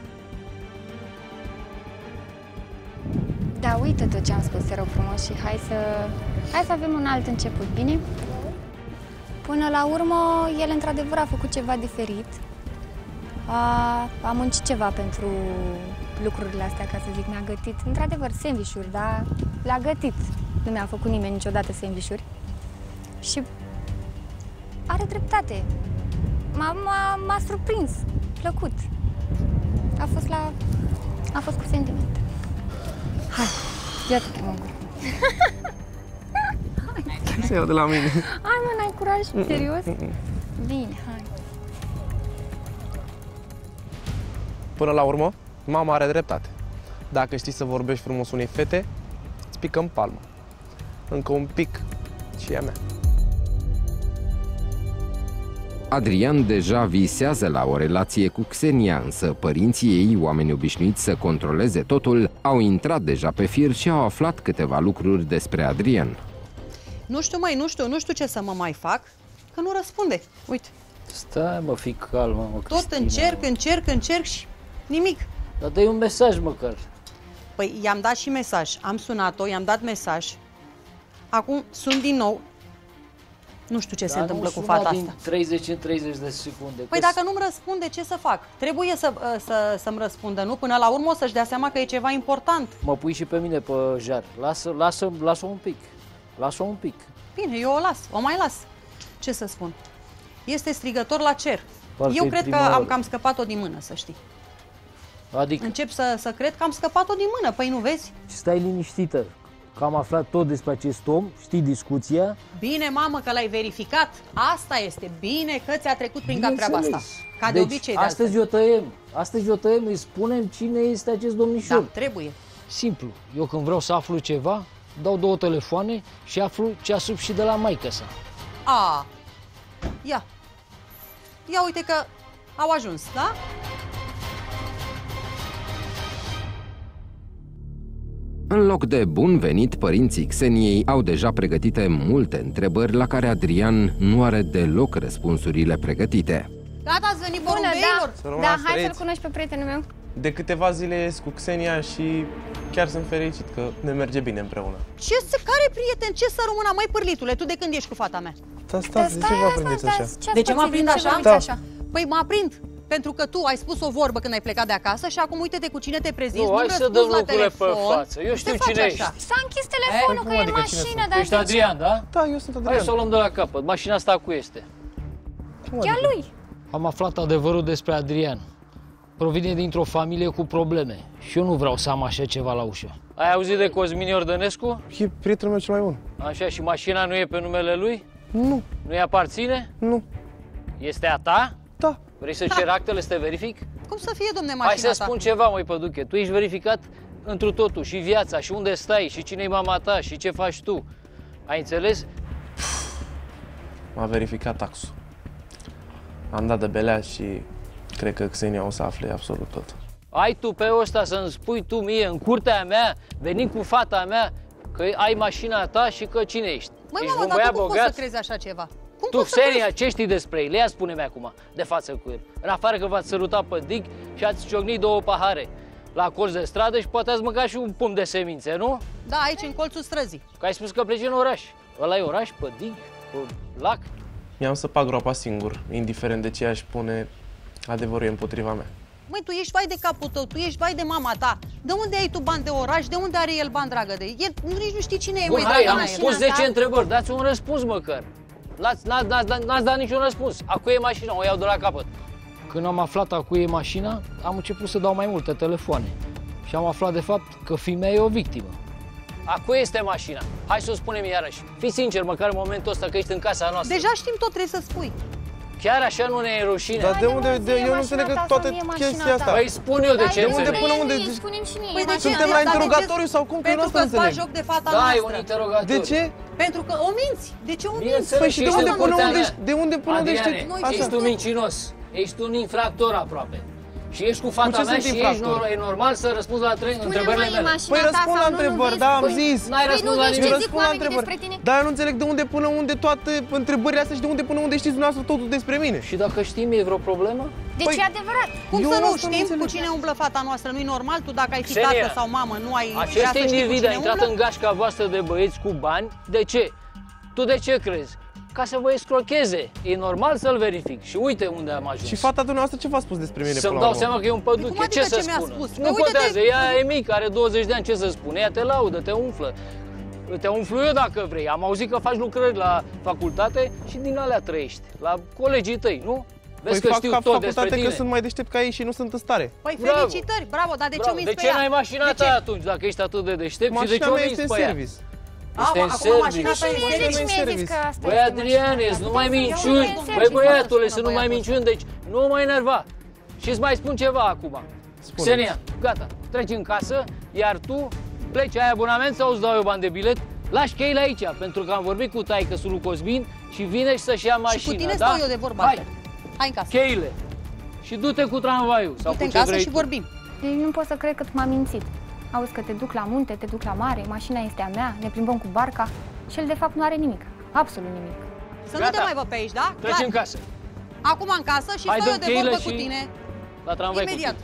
Da, uită tot ce am spus, te rog frumos, și hai să avem un alt început, bine? Până la urmă, el într-adevăr a făcut ceva diferit. A muncit ceva pentru lucrurile astea, ca să zic, mi-a gătit, într-adevăr, sandwich-uri, dar l-a gătit. Nu mi-a făcut nimeni niciodată sandwich-uri. Și are dreptate. M-a surprins, plăcut. A fost cu sentiment. Hai, ia-te mă.
Hai să iau de la mine.
Hai mă, n-ai curaj? Serios? Bine, hai.
Până la urmă, mama are dreptate. Dacă știi să vorbești frumos unei fete, îți picăm palma. Încă un pic și ea mea.
Adrian deja visează la o relație cu Xenia, însă părinții ei, oameni obișnuiți să controleze totul, au intrat deja pe fir și au aflat câteva lucruri despre Adrian.
Nu știu ce să mă mai fac, că nu răspunde. Uite.
Stai, mă, fii calmă, mă,
tot încerc și nimic.
Dar dă-i un mesaj măcar.
Păi i-am dat și mesaj, am sunat-o, i-am dat mesaj. Acum sun din nou. Nu știu ce se întâmplă cu fata asta.
Din 30 în 30 de secunde.
Păi dacă nu-mi răspunde, ce să fac? Trebuie să-mi răspundă, nu? Până la urmă o să-și dea seama că e ceva important.
Mă pui și pe mine pe jar. Lasă-o un pic. Lasă-o un pic.
Bine, eu o las, o mai las. Ce să spun? Este strigător la cer.
Parcă
Eu
e
cred că
prima
am
oară.
cam scăpat-o din mână, să știi.
Adică,
Încep să cred că am scăpat-o din mână. Păi nu vezi?
stai liniștită, că am aflat tot despre acest om, știi discuția.
Bine, mamă, că l-ai verificat. Asta este. Bine că ți-a trecut prin cap treaba asta.
Bineînțeles.
Ca de
Deci,
obicei de
astăzi o tăiem. Astăzi o tăiem, îi spunem cine este acest domnișor.
Da, trebuie.
Simplu. Eu când vreau să aflu ceva, dau 2 telefoane și aflu ce a sub și de la maică-sa.
A, ia. Ia uite că au ajuns, da?
În loc de bun venit, părinții Xeniei au deja pregătite multe întrebări la care Adrian nu are deloc răspunsurile pregătite.
Gata, ați venit
Bună,
borumbeilor?
da,
rămână
da, hai să-l
fericiți.
cunoști pe prietenul meu.
De câteva zile ies cu Xenia și chiar sunt fericit că ne merge bine împreună.
Care prieten? Ce să rămână, măi, pârlitule? Tu de când ești cu fata mea?
Stați, de ce vă aprindeți așa?
De ce mă aprind așa?
Da.
Păi mă aprind. Pentru că tu ai spus o vorbă când ai plecat de acasă și acum uite-te cu cine te prezinți,
Nu, hai
nu
să
răspunzi
dăm
la
lucrurile pe
telefon.
față. Eu știu
Te faci
cine
așa.
ești.
S-a închis telefonul, că e în mașină, dar
Ești
de ce?
Adrian, da?
Da, eu sunt
Hai
Adrian.
să o luăm de la capăt. Mașina asta cu este.
E a lui.
Am aflat adevărul despre Adrian. Provine dintr-o familie cu probleme și eu nu vreau să am așa ceva la ușă. Ai auzit de Cosmin Iordănescu?
E prietenul meu cel mai bun.
Așa, și mașina nu e pe numele lui?
Nu,
Nu-i aparține?
nu,
Este a ta?
da.
Vrei să cer actele să te verific?
Cum să fie, domne,
Hai
mașina
să
ta?
spun ceva, măi, păduche. Tu ești verificat întru totul, și viața, și unde stai, și cine-i mama ta, și ce faci tu. Ai înțeles?
M-a verificat taxul. Am dat de belea și cred că Xenia o să afle absolut tot.
Ai tu pe ăsta să-mi spui tu mie în curtea mea, venind cu fata mea, că ai mașina ta și că cine ești?
Măi,
Ești
mamă,
un
dar
băiat
tu cum poți
bogat?
să crezi așa ceva? Cum
Tu,
poți să
Xenia,
crezi?
ce știi despre el? Ia spune-mi acum, de față cu el. În afară că v-ați sărutat pe dig și ați ciocnit 2 pahare la colț de stradă și poate ați mâncat și un pumn de semințe, nu?
Da, aici, în colțul străzii.
Că ai spus că pleci în oraș. Ăla e oraș, pe dig, pe lac?
Mi-am săpat groapa singur, indiferent de ce aș pune, adevărul e împotriva mea.
Măi, tu ești vai de capul tău, tu ești vai de mama ta. De unde ai tu bani de oraș? De unde are el bani, dragă de el? Nici nu știi cine e,
Bun,
măi,
hai,
dragă
am
mea.
spus 10 întrebări, dați un răspuns măcar. N-ați dat niciun răspuns. Acu e mașina, o iau de la capăt. Când am aflat acu e mașina, am început să dau mai multe telefoane. Și am aflat de fapt că femeia e o victimă. Acu este mașina. Hai să o spunem iarăși. Fii sincer măcar în momentul ăsta că ești în casa noastră.
Deja știm tot, trebuie să spui.
Chiar așa nu ne e rușine?
Dar de
Haide,
unde,
mă,
de,
zie
eu nu
mașina
înțeleg
ta
toată
sau mie mașina
chestia
ta.
asta.
Păi spun eu de ce
De
unde
înțeleg.
până unde?
Spunem și mie.
Păi de ce?
Suntem
De
la
asta, de ce?
interogatoriu sau cum? Că eu nu
Pentru
asta
că îți bagi
înțeleg.
joc de fata
Da, e
noastră.
un interogatoriu.
De ce?
Pentru că o minți. De ce o minți?
Bineînțeles,
Păi și de
ești
unde
în
până
curtea
unde
mea.
ești? De unde până unde
Adriane,
ești?
ești
Așa.
un mincinos. Ești un infractor aproape. Și ești cu
Cu
fata
ce
mea
sunt
și
infractor?
e normal să răspunzi la întrebările
Spune-mă, e
mele.
mașina
Păi
ta
răspund
sau
la
nu,
întrebări,
nu
da, am
vezi?
zis.
N-ai
Păi
răspuns
nu
la
vezi
nimic.
ce zic
Răspund la
oamenii
întrebări.
despre tine?
Dar eu nu înțeleg de unde până unde toate întrebările astea și de unde până unde știți dumneavoastră totul despre mine.
Și dacă știm, e vreo problemă?
Deci e adevărat.
Cum
Eu
să nu
asta nu
știm
înțeleg.
cu cine umblă fata noastră? Nu-i normal? Tu dacă ai fi
Xenia,
tată sau mamă, nu ai vrea
Acest
să știi cu
individ a
cine
intrat
umblă?
în gașca voastră de băieți cu bani. De ce? Tu de ce crezi? Ca să vă escrocheze. E normal să-l verific. Și uite unde am ajuns.
Și fata dumneavoastră ce v-a spus despre mine
Să-mi
până la
dau
urmă?
seama că e un păduche.
Cum adică
Ce să
ce mi-a
spună?
spus? Că
Nu
uite-te-
contează. Ea e mică, are 20 de ani. Ce să spune? Ea te laudă, te umflă. Te umflu eu dacă vrei. Am auzit că faci lucrări la facultate și din alea trăiești. La colegii tăi, nu? Vezi
Păi
că
fac
știu
ca
tot despre
facultate
tine.
că sunt mai deștept ca ei și nu sunt în stare.
Păi
Bravo.
felicitări, bravo, dar de ce o
Bravo.
minți
De
pe
ce
ea?
n-ai mașina
De ce?
ta atunci, dacă ești atât de deștept și de
Mașina
ce o
mea
minți
este în
pe ea?
service.
Este în
Acum
service.
mașina ta e în
Mie
service.
deci mi-ai zis că asta
Băi,
este
Adriane,
mașina ta.
nu mai
Eu
minciuni.
în
Băi,
service.
băiatule, să nu
Băiatul
mai
ăsta.
minciuni, deci nu mă mai enerva. Și îți mai spun ceva acum.
Spune-mi.
Xenia, gata, treci în casă, iar tu pleci, ai abonament sau îți dau eu bani de bilet? Lași cheile aici, pentru că am vorbit cu taică-sul lui Cosmin și vine și să-și ia mașina,
Și cu tine
da?
stau eu de vorba.
Hai,
Hai în casă.
cheile. Și du-te cu tramvaiul sau
Du-te
cu
în
ce
casă
vrei
și
tu.
vorbim.
Deci nu pot să cred că tu m-a mințit. Auzi că te duc la munte, te duc la mare, mașina este a mea, ne plimbăm cu barca și el de fapt nu are nimic. Absolut nimic.
Să nu
Gata.
te mai văd pe aici, da?
Treci
Clar.
în casă.
Acum în casă și
Hai,
stau eu
dă-mi
de vorbă
cheile
cu
și
tine.
La tramvai cu
Imediat.
tine.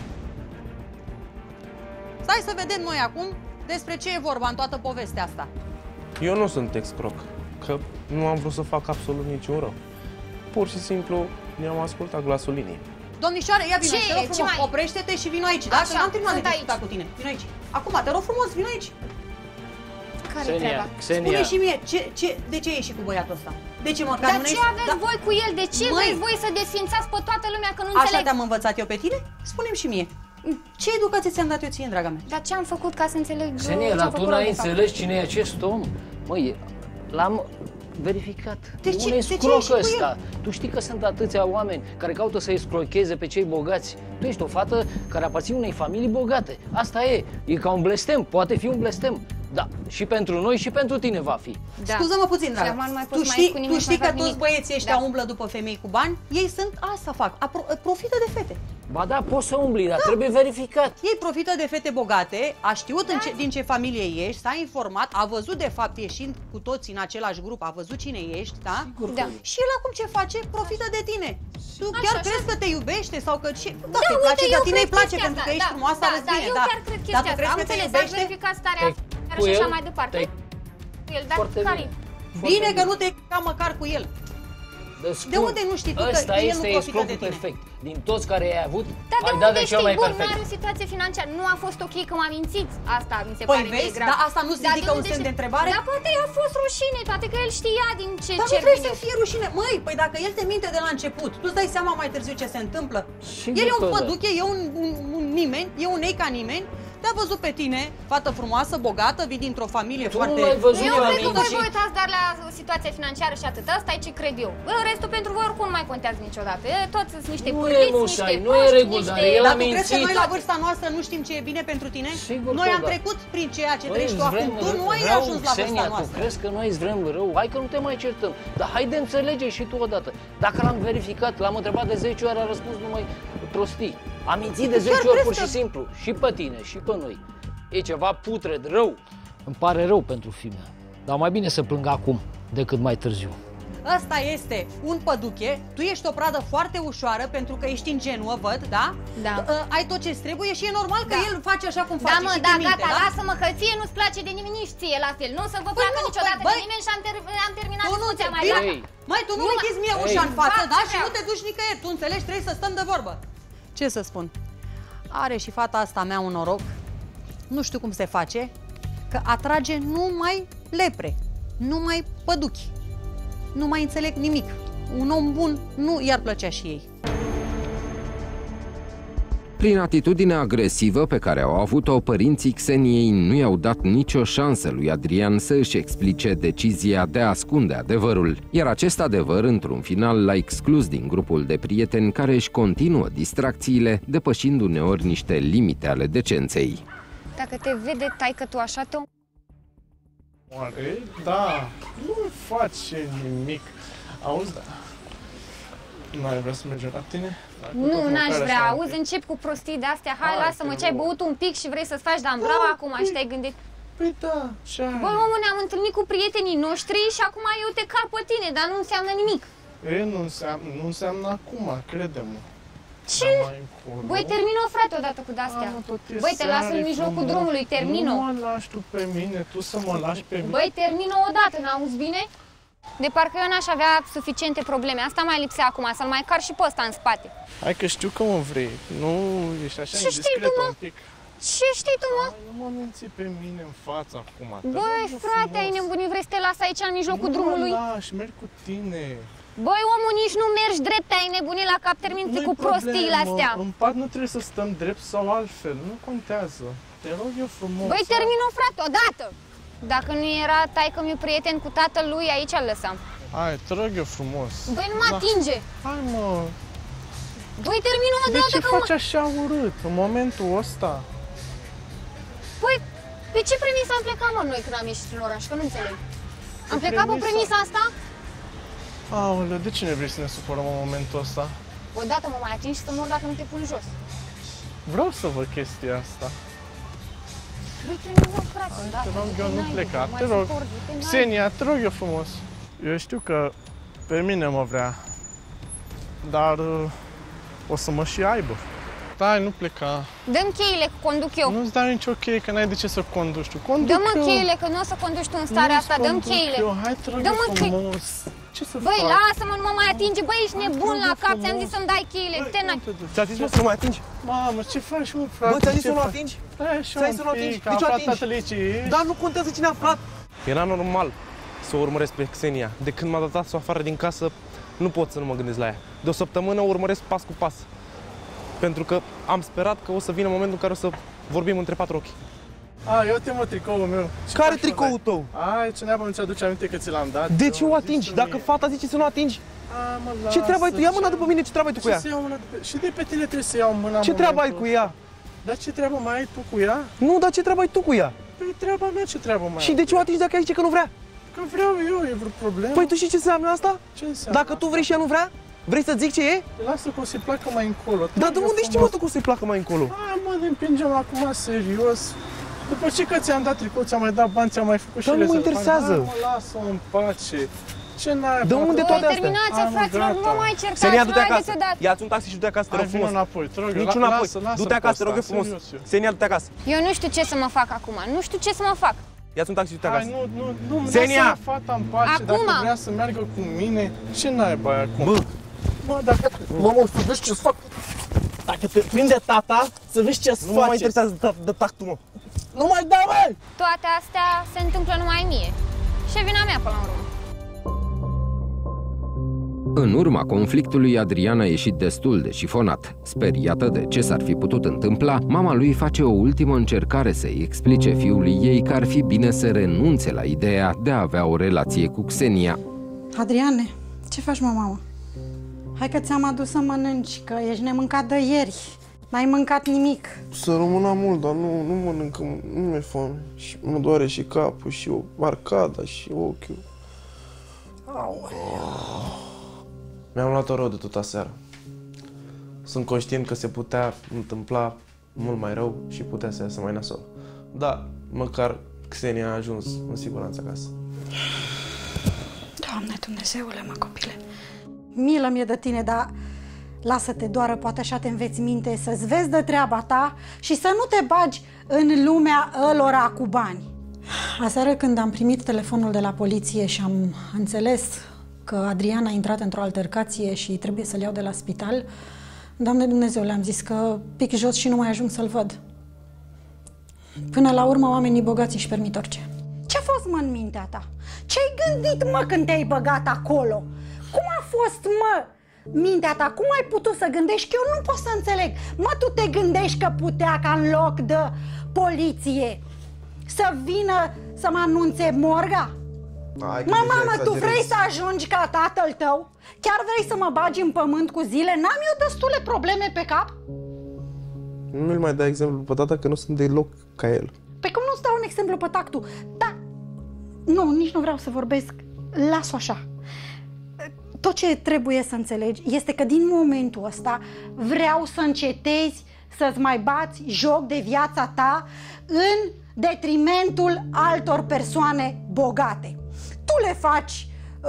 Stai să vedem noi acum despre ce e vorba în toată povestea asta.
Eu nu sunt ex-croc, că nu am vrut să fac absolut niciun rău. Pur și simplu mi-am ascultat glasul inimii.
Domnișoare, ia vino
Ce
aici, te rog
e? Ce
frumos,
mai e?
oprește-te și vino aici, da?
Așa,
Că n-am terminat de
sunt
discutat
aici.
cu tine. Vino aici. Acum, te rog frumos, vino aici.
Care-i treaba?
Xenia,
Spune și mie, de ce ieși cu băiatul ăsta? De ce măcar
Dar
nu
ce aveți voi cu el? De ce vreți voi să desfințați pe toată lumea că nu
Așa
înțeleg?
te-am învățat eu pe tine? Spune-mi și mie. Ce educație ți-am dat eu ție, draga mea?
Dar ce am făcut ca să înțeleg?
Xenia, dar tu n-ai înțeles cine e acest om? Măi, l-am verificat. Un escroc ăsta. Tu știi că sunt atâția oameni care caută să escrocheze pe cei bogați. Tu ești o fată care aparține unei familii bogate. Asta e ca un blestem, poate fi un blestem. Da, și pentru noi și pentru tine va fi.
Da. Scuză-mă puțin, dragă. Tu știi că toți băieții ăștia umblă după femei cu bani? Ei sunt, asta fac, profită de fete.
Ba da, poți să umbli, dar trebuie verificat.
Ei profită de fete bogate, a știut din ce familie ești, s-a informat, a văzut de fapt ieșind cu toții în același grup, a văzut cine ești, da?
Da.
Și el acum ce face? Profită de tine. Tu chiar crezi că te iubește sau că ce? Da,
Da,
te place,
uite,
dar
eu
tine îi
cred
place
chestia
pentru că
asta,
ești
da,
frumoasă, arăți bine,
eu
da.
chiar cred
Dar
chestia
tu
asta.
crezi
Am
că te
înțeles, ați
iubește?
verificat starea și așa mai departe. Dar care?
Bine că nu te ca măcar cu el. De unde nu știi tu că el nu profită de tine?
Perfect. Din toți care ai avut, ai
de
dat
unde
de cel
știi?
mai
Bun,
perfect.
nu are o situație financiară. Nu a fost ok că m-a mințit. Asta mi se
Păi
pare
vezi,
grav.
dar asta nu se ridică un semn de întrebare?
Dar poate i-a fost rușine, toate că el știa din ce
Dar nu trebuie să fie rușine. Măi, păi dacă el te minte de la început, tu îți dai seama mai târziu ce se întâmplă? El e un păduche, e un nimeni, e un ei ca nimeni. Te-a văzut pe tine, fată frumoasă, bogată, vii dintr-o familie foarte...
Nu l-ai văzut,
eu cred că voi vă uitați doar la situația financiară și atât. Asta e ce cred eu. Restul pentru voi oricum nu mai contează niciodată. Toți sunt niște pârliți, niște
nu e regulă, dar el a mințit.
Dar tu crezi că noi la vârsta noastră nu știm ce e bine pentru tine?
Sigur
noi
că
am
da.
trecut prin ceea ce trăiești tu acum. Tu nu ai ajuns la vârsta noastră.
Tu crezi că noi îți vrem rău? Hai că nu te mai certăm. Dar hai de înțelege și tu odată. Dacă l-am verificat, l-am întrebat de 10 ori, a răspuns numai prostii. Am mințit de 10 ori pur și simplu. Și pe tine, și pe noi. E ceva putred, rău. Îmi pare rău pentru fimea. Dar mai bine să plâng acum decât mai târziu.
Ăsta este un păduche, tu ești o pradă foarte ușoară pentru că ești ingenuă, văd, da?
Da.
Ai tot ce-ți trebuie și e normal că el face așa cum face
Da, mă,
și
da,
te minte,
gata,
da?
lasă-mă că ție nu-ți place de nimeni, nici ție la fel. Nu o să vă placă niciodată de nimeni și am terminat discuția mai gata.
Mai tu nu închizi mie ușa în față, da? Și nu te duci nicăieri, tu înțelegi, trebuie să stăm de vorbă. Ce să spun? Are și fata asta mea un noroc, nu știu cum se face, că atrage numai lepre, numai păduchi. Nu mai înțeleg nimic. Un om bun nu i-ar plăcea și ei.
Prin atitudinea agresivă pe care au avut-o, părinții Xeniei nu i-au dat nicio șansă lui Adrian să își explice decizia de a ascunde adevărul, iar acest adevăr, într-un final, l-a exclus din grupul de prieteni care își continuă distracțiile, depășind uneori niște limite ale decenței.
Dacă te vede taică tu așa, te
Oare? Da, nu face nimic. Auzi, da. Nu ai vrea să mergem la tine?
Nu, n-aș vrea. Auzi, încep cu prostii de astea. Hai, lasă-mă, ce ai băut un pic și vrei să-ți faci dambraua acum și te-ai gândit.
Păi da, ce ai?
Băi, omul, ne-am întâlnit cu prietenii noștri și acum eu te car pe tine, dar nu înseamnă nimic.
Nu înseamnă acum, crede-mă.
Ce? Băi, termin-o, frate, odată cu de-astea. Băi, te las în mijlocul drumului, termin-o.
Nu mă lași tu pe mine, tu să mă lași pe mine.
Băi, termin-o odată, n-auzi bine? De parcă eu n-aș avea suficiente probleme. Asta mai lipsea acum, să-l mai car și pe ăsta în spate.
Hai că știu că mă vrei. Nu ești așa
indiscretă
un pic.
Ce știi tu, mă?
Nu mă minți pe mine în față acum.
Băi, frate, ai nebunit, vrei să te las aici în mijlocul drumului?
Nu mă lași, merg cu tine.
Băi, omul, nici nu mergi drept, ai nebunit la cap, termin-te cu prostiile astea.
În pat nu trebuie să stăm drept sau altfel, nu contează. Te rog eu frumos.
Băi, termin-o, frate, odată. Dacă nu era taică-miu prieten cu tatălui, aici îl lăsam.
Hai, te rog eu frumos.
Băi, nu mă atinge.
Hai, mă.
Băi, termin-o odată.
De ce faci așa urât în momentul ăsta?
Păi, pe ce premisă am plecat, mă, noi când am ieșit în oraș? Că nu înțeleg. Am plecat pe premisa asta?
Aoleu, de ce ne vrei să ne supărăm în momentul ăsta?
Odată mă mai atingi și să mor dacă nu te pun jos.
Vreau să văd chestia asta.
Băi, termin-o, frate.
Te rog eu, nu pleca, te rog. Xenia, te rog eu frumos. Eu știu că pe mine mă vrea, dar o să mă și aibă. Stai, nu pleca.
Dă-mi cheile, că conduc eu.
Nu-ți dau nicio cheie, că n-ai de ce să conduci tu.
Dă-mă cheile, că nu o să conduci tu în starea asta. Dă-mi cheile.
Hai, te rog eu frumos. Ce să
Băi,
fac?
lasă-mă, nu mă mai atinge. Băi, ești nebun la cap. Ți-am zis să-mi dai cheile.
Ți-a zis, mă, să nu mai atingi?
Mamă, ce faci, mă, frate?
Bă, ți-a zis să nu atingi?
Stai așa
ți-a zis să nu
un
atingi?
pic,
De ce
a aflat
atingi?
tatăl aici.
Dar nu contează cine a aflat. Era normal.
să o urmăresc pe Xenia. De când m-a dat-o afară din casă, nu pot să nu mă gândesc la ea. De o săptămână o urmăresc pas cu pas. Pentru că am sperat că o să vină momentul în care o să vorbim între patru ochi.
Eu te mă, tricoul meu.
Care tricoul tău?
Ce neapă, nu-ți aduce aminte că ți l-am dat?
De ce o atingi? Dacă fata zice să nu atingi? Ce treabă ai tu? Ia mâna după mine, ce treabă ai tu cu ea?
Și de pe tine trebuie să iau mâna.
Ce treabă ai cu ea?
Dar ce treabă mai ai tu cu ea?
Nu, dar ce treabă ai tu cu ea?
Păi treaba mea, ce treabă mai ai?
Și de ce o atingi dacă ea zice că nu vrea?
Că vreau eu, e vreo problemă?
Păi tu știi ce înseamnă asta?
Ce înseamnă?
Dacă tu vrei și ea nu vrea? Vrei să zic ce e?
Lasă că o să-i placă mai încolo.
Dar de unde știi, mă, tu că o să-i placă mai încolo?
Mă, ne împingem acum serios. După ce că ți-am dat tricou, ți-am mai dat bani, ți-am mai făcut și
rezervare. Dar nu mă interesează.
Mă, lasă-o în pace. Ce n-ai?
De unde toate astea?
Terminați-o, fraților, nu mă mai cercați.
Senia, du-te acasă. Ia-ți un taxi și du-te acasă, te rog frumos.
Înapoi, te rog.
Nici înapoi. Du-te acasă, te rog frumos. Senia, du-te acasă.
Eu nu știu ce să mă fac acum. Nu știu ce să mă fac.
Ia-ți un taxi și du-te acasă.
Nu,
Senia!
lasă fata în pace.
Acum.
Dacă vrea să meargă cu mine, ce n-ai bai acum?
Bă, dacă... Mă, să vezi ce-ți fac. Dacă te prinde tata, să vezi ce-ți face. Nu mă mai interesează de tactul, mă. Nu mai da, băi!
Toate astea se întâmplă numai mie. Și e vina mea până la urmă.
În urma conflictului, Adrian a ieșit destul de șifonat. Speriată de ce s-ar fi putut întâmpla, mama lui face o ultimă încercare să-i explice fiului ei că ar fi bine să renunțe la ideea de a avea o relație cu Xenia.
Adriane, ce faci, mama? Hai că ți-am adus să mănânci, că ești nemâncat de ieri. N-ai mâncat nimic.
Să rămână mult, dar nu mănânc, nu mi-e foame. Și mă doare și capul, și arcada, și ochiul. Mi-am luat-o rău de tot aseară. Sunt conștient că se putea întâmpla mult mai rău și putea să iasă mai nasol. Da, măcar Xenia a ajuns în siguranță acasă.
Doamne Dumnezeule, mă, copile. Milă mi-e de tine, dar lasă-te doară, poate așa te înveți minte, să-ți vezi de treaba ta și să nu te bagi în lumea ălora cu bani. Aseară când am primit telefonul de la poliție și am înțeles că Adrian a intrat într-o altercație și trebuie să-l iau de la spital, Doamne Dumnezeu, le-am zis că pic jos și nu mai ajung să-l văd. Până la urmă, oamenii bogați își permit orice. Ce-a fost, mă, în mintea ta? Ce-ai gândit, mă, când te-ai băgat acolo? Cum a fost, mă, mintea ta? Cum ai putut să gândești? Că eu nu pot să înțeleg. Mă, tu te gândești că putea ca în loc de poliție să vină să mă anunțe morga? Mamă, tu vrei să ajungi ca tatăl tău? Chiar vrei să mă bagi în pământ cu zile? N-am eu destule probleme pe cap?
Nu-l mai dai exemplu pe tata, că nu sunt deloc ca el.
Păi cum nu-ți dau un exemplu pe tactul? Da, nu, nici nu vreau să vorbesc. Las-o așa. Tot ce trebuie să înțelegi este că din momentul ăsta vreau să încetezi să-ți mai bați joc de viața ta în detrimentul altor persoane bogate. Tu le faci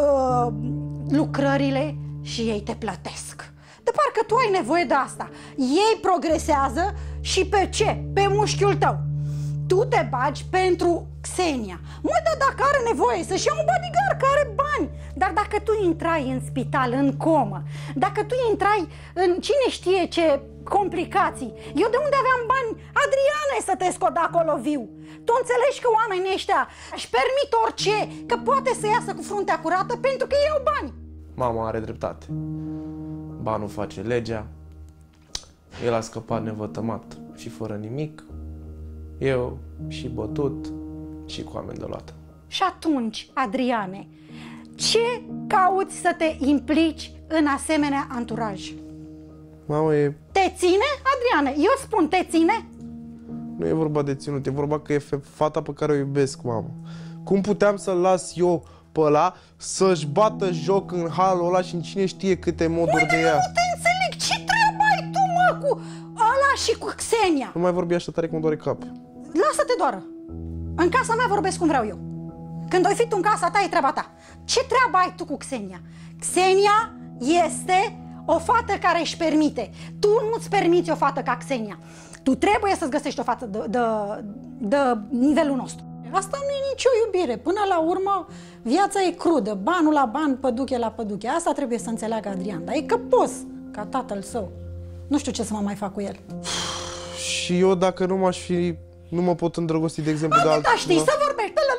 lucrările și ei te plătesc. De parcă tu ai nevoie de asta. Ei progresează și pe ce? Pe mușchiul tău. Tu te bagi pentru Xenia. Mă, dar dacă are nevoie să-și ia un bodyguard care are bani. Dar dacă tu intrai în spital, în comă, dacă tu intrai în cine știe ce complicații, eu de unde aveam bani, Adriane, să te scot de acolo viu? Tu înțelegi că oamenii ăștia își permit orice, că poate să iasă cu fruntea curată pentru că ei au bani.
Mama are dreptate. Banul face legea. El a scăpat nevătămat și fără nimic. Eu și bătut și cu amendă luată.
Și atunci, Adriane, ce cauți să te implici în asemenea anturaj?
Mamă, e...
Te ține, Adriane? Eu spun, te ține?
Nu e vorba de ținut, e vorba că e fata pe care o iubesc, mamă. Cum puteam să-l las eu pe ăla să-și bată joc în halul ăla și în cine știe câte moduri de ea?
Nu te înțeleg, ce treabă ai tu, mă, cu ăla și cu Xenia?
Nu mai vorbi așa tare cum doare cap.
Lasă-te doară. În casa mea vorbesc cum vreau eu. Când ai fi tu în casa ta, e treaba ta. Ce treabă ai tu cu Xenia? Xenia este o fată care își permite. Tu nu-ți permiți o fată ca Xenia. Tu trebuie să-ți găsești o fată de nivelul nostru. Asta nu e nicio iubire. Până la urmă, viața e crudă. Banul la ban, păduche la păduche. Asta trebuie să înțeleagă Adrian. Dar e căpos ca tatăl său. Nu știu ce să mă mai fac cu el.
Și eu, dacă nu m-aș fi... Nu mă pot îndrăgosti, de exemplu, de altul.
Da, știi să vorbești.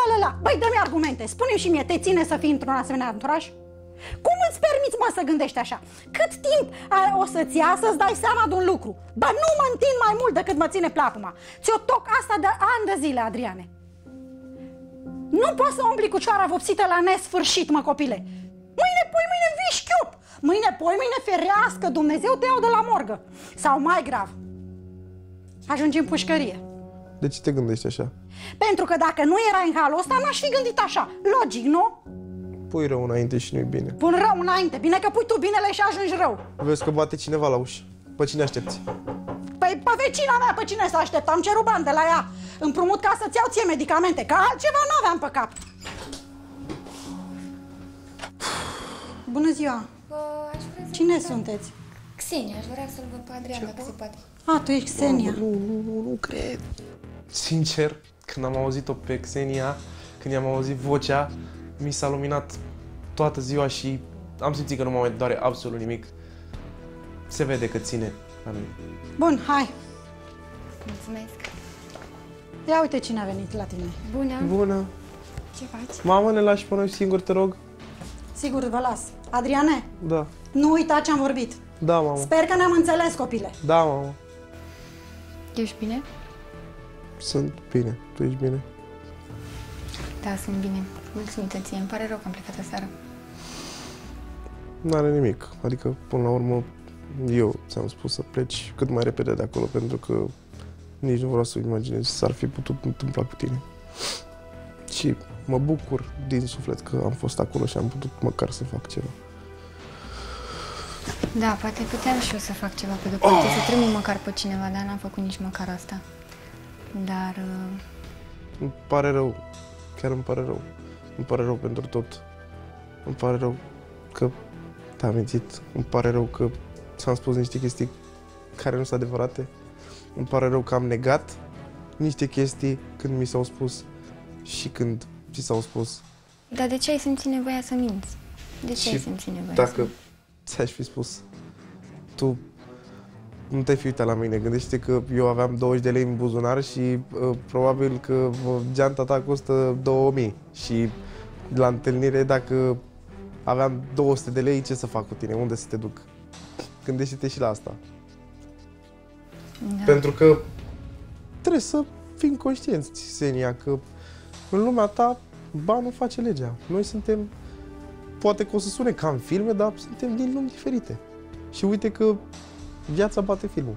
la. Băi, dă-mi argumente. Spune-mi și mie, te ține să fii într-un asemenea anturaj? Cum îți permiți, mă, să gândești așa? Cât timp o să-ți ia să-ți dai seama de un lucru? Ba nu mă întind mai mult decât mă ține plapuma. Ți-o toc asta de ani de zile, Adriane. Nu poți să umbli cu cioara vopsită la nesfârșit, mă, copile. Mâine vii șchiup. Mâine ferească Dumnezeu te iau de la morgă. Sau mai grav, ajungi în pușcărie.
De ce te gândești așa?
Pentru că dacă nu erai în halul ăsta, n-aș fi gândit așa. Logic, nu?
Pui rău înainte și nu-i bine.
Pun rău înainte. Bine că pui tu binele și ajungi rău.
Vezi că bate cineva la ușă. Pe cine aștepți?
Păi pe vecina mea, pe cine să aștept? Am cerut bani de la ea. Împrumut ca să-ți iau ție medicamente, că altceva n-aveam pe cap. Bună ziua! Cine sunteți?
Xenia, aș vrea să-l văd pe Adrian, dacă se poate.
A, tu ești Xenia.
Nu cred. Sincer, când am auzit-o pe Xenia, când i-am auzit vocea, mi s-a luminat toată ziua și am simțit că nu mă mai doare absolut nimic. Se vede că ține la mine.
Bun, hai.
Mulțumesc.
Ia uite cine a venit la tine.
Bună.
Bună.
Ce faci?
Mamă, ne lași pe noi singuri, te rog?
Sigur, vă las. Adriane,
Da.
nu uita ce am vorbit.
Da, mamă.
Sper că ne-am înțeles, copile.
Da, mamă.
Ești bine?
Sunt bine. Tu ești bine?
Da, sunt bine. Mulțumită ție. Îmi pare rău că am plecat aseară.
N-are nimic. Adică, până la urmă, eu ți-am spus să pleci cât mai repede de acolo, pentru că nici nu vreau să imaginez ce s-ar fi putut întâmpla cu tine. Și mă bucur din suflet că am fost acolo și am putut măcar să fac ceva.
Da, poate puteam și eu să fac ceva pe după ce să trimit măcar pe cineva, dar n-am făcut nici măcar asta. Dar...
Îmi pare rău. Chiar îmi pare rău. Îmi pare rău pentru tot. Îmi pare rău că te-am mințit. Îmi pare rău că ți-am spus niște chestii care nu sunt adevărate. Îmi pare rău că am negat niște chestii când mi s-au spus și când ți s-au spus.
Dar de ce ai simțit nevoia să minți? De ce ai simțit nevoia să
dacă
minți?
ți-aș fi spus, tu nu te-ai fi uitat la mine. Gândește că eu aveam 20 de lei în buzunar și probabil că geanta ta costă 2000 și la întâlnire, dacă aveam 200 de lei, ce să fac cu tine? Unde să te duc? Gândește-te și la asta.
Da.
Pentru că trebuie să fim conștienți, Xenia, că în lumea ta banul face legea. Noi suntem, poate că o să sune ca în filme, dar suntem din lumi diferite. Și uite că viața bate filmul.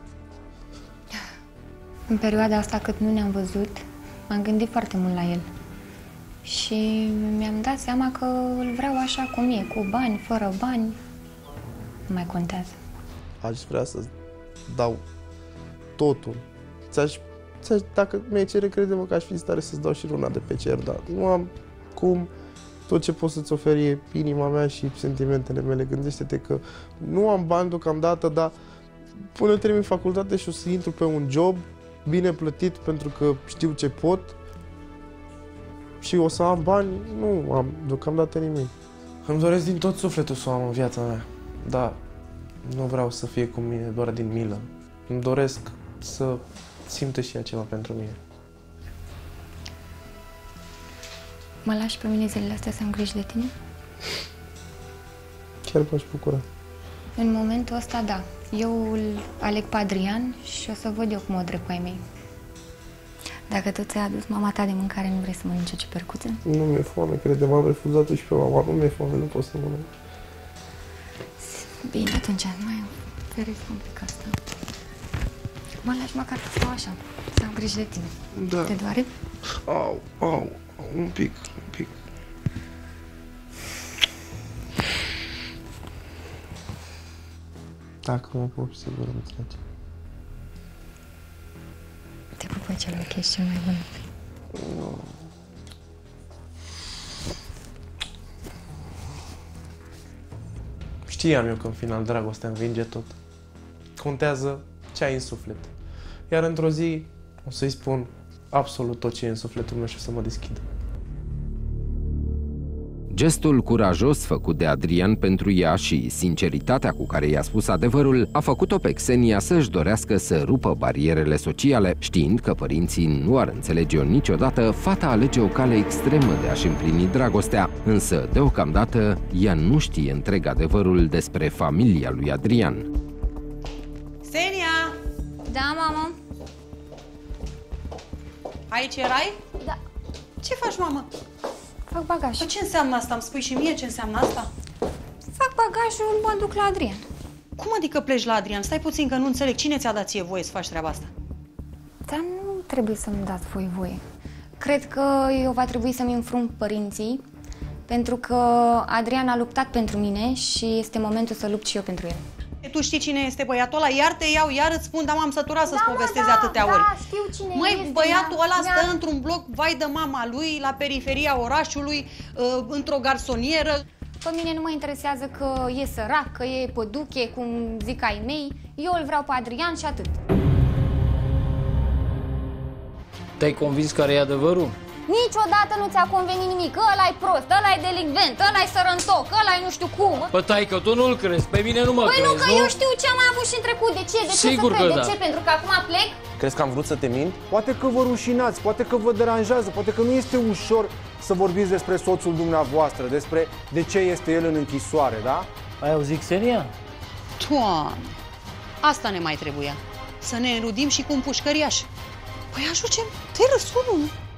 În perioada asta, cât nu ne-am văzut, m-am gândit foarte mult la el. Și mi-am dat seama că îl vreau așa cum e, cu bani, fără bani, nu mai contează.
Aș vrea să dau totul. Dacă mi-ai cere, crede-mă că aș fi în stare să-ți dau și luna de pe cer, dar nu am cum. Tot ce pot să-ți oferi e inima mea și sentimentele mele. Gândește-te că nu am bani deocamdată, dar până eu termin facultate și o să intru pe un job bine plătit pentru că știu ce pot și o să am bani, nu am deocamdată nimic. Îmi doresc din tot sufletul să o am în viața mea, dar nu vreau să fie cu mine doar din milă. Îmi doresc să simtă și ea ceva pentru mine.
Mă lași pe mine zilele astea să am grijă de tine?
Chiar m-aș bucura.
În momentul ăsta, da. Eu îl aleg pe Adrian și o să văd eu cum o drept cu ai mei. Dacă tot ți-a adus mama ta de mâncare, nu vrei să mănânci o ciupercuță?
Nu mi-e foame, crede-mă, am refuzat-o și pe mama. Nu mi-e foame, nu pot să mănânc.
Bine, atunci mai feresc un pic asta. Mă lași măcar să stau așa, să am grijă de tine.
Da.
Te doare?
Au, un pic. Dacă mă pup, sigur îmi trece.
Te pupă cel ochi, ești cel mai bun.
No. Știam eu că în final dragostea învinge tot. Contează ce ai în suflet. Iar într-o zi o să-i spun absolut tot ce e în sufletul meu și o să mă deschid.
Gestul curajos făcut de Adrian pentru ea și sinceritatea cu care i-a spus adevărul a făcut-o pe Xenia să-și dorească să rupă barierele sociale. Știind că părinții nu ar înțelege-o niciodată, fata alege o cale extremă de a-și împlini dragostea, însă deocamdată ea nu știe întreg adevărul despre familia lui Adrian.
Xenia!
Da, mamă?
Aici erai?
Da.
Ce faci, mamă?
Fac bagaj.
Păi ce înseamnă asta? Îmi spui și mie ce înseamnă asta?
Fac bagajul, mă duc la Adrian.
Cum adică pleci la Adrian? Stai puțin că nu înțeleg. Cine ți-a dat ție voie să faci treaba asta?
Dar nu trebuie să-mi dați voi voie. Cred că eu va trebui să-mi înfrunt părinții, pentru că Adrian a luptat pentru mine și este momentul să lupt și eu pentru el.
Tu știi cine este băiatul ăla? Iar te iau, iar îți spun, dar m-am săturat să-ți povestezi atâtea ori.
Da, știu cine este.
Băiatul ăla stă într-un bloc, vai de mama lui, la periferia orașului, într-o garsonieră.
Pe mine nu mă interesează că e sărac, că e păduche, cum zic ai mei. Eu îl vreau pe Adrian și atât.
Te-ai convins care e adevărul?
Niciodată nu ți-a convenit nimic. Ăla-i prost, ăla-i delinvent, ăla-i sărăntoc, ăla-i nu știu cum.
Păi taică, tu nu-l crezi, pe mine nu mă crezi,
nu? Păi nu, că eu știu ce am mai avut și în trecut. De ce? De ce
Sigur
să cred?
că da.
De ce? Pentru că acum plec?
Crezi că am vrut să te mint?
Poate că vă rușinați, poate că vă deranjează, poate că nu este ușor să vorbiți despre soțul dumneavoastră, despre de ce este el în închisoare, da?
Ai auzit, Xenia?
Doamne, asta ne mai trebuia. Să ne înrudim și cu un pușcăriaș. Păi ajungem, te răsunul.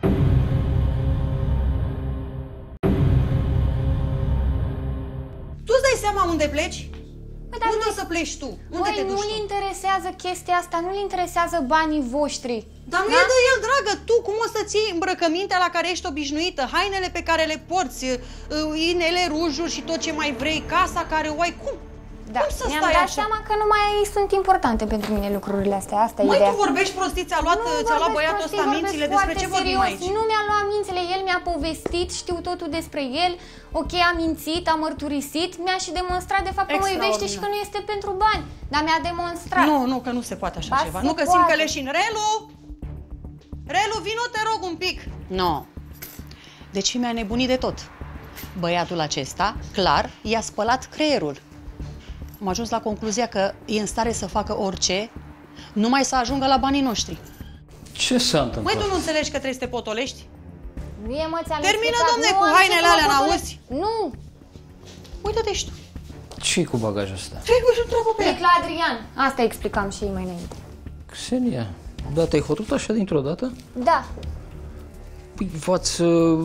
Tu îți dai seama unde pleci?
Păi, dar
unde o să pleci tu? Unde te duci
nu-l
tu?
interesează chestia asta, nu-l interesează banii voștri.
Dar nu e de el, dragă, tu cum o să-ți iei îmbrăcămintea la care ești obișnuită, hainele pe care le porți, inele, rujuri și tot ce mai vrei, casa care o ai, cum?
Da,
Cum să
mi-am
stai
dat
așa?
seama că nu mai sunt importante pentru mine lucrurile astea, asta e
Măi,
ideea.
tu vorbești prostii, ți-a luat băiatul ăsta mințile, despre ce vorbim aici?
Nu mi-a luat mințile, el mi-a povestit, știu totul despre el, ok, a mințit, a mărturisit, mi-a și demonstrat de fapt că mă iubește și că nu este pentru bani, dar mi-a demonstrat.
Nu, că nu se poate așa ceva. Nu, că
se
simt că
poate.
leșin. Relu, vino, te rog, un pic. Nu. Deci mi-a nebunit de tot. Băiatul acesta, clar, i-a spălat creierul. Am ajuns la concluzia că e în stare să facă orice, numai să ajungă la banii noștri.
Ce s-a întâmplat?
Măi, tu nu înțelegi că trebuie să te potolești?
Mie mă ți-am
Termină,
explicat,
domne,
nu
cu
am
hainele
ce să
alea,
mă
n-auzi?
Nu,
Uite-te și tu.
Ce-i cu bagajul ăsta?
Trebuie să întreabă pe
plec la Adrian. Asta explicam și mai înainte.
Xenia, da, te-ai hotărât așa dintr-o dată?
Da.
Păi, v-ați...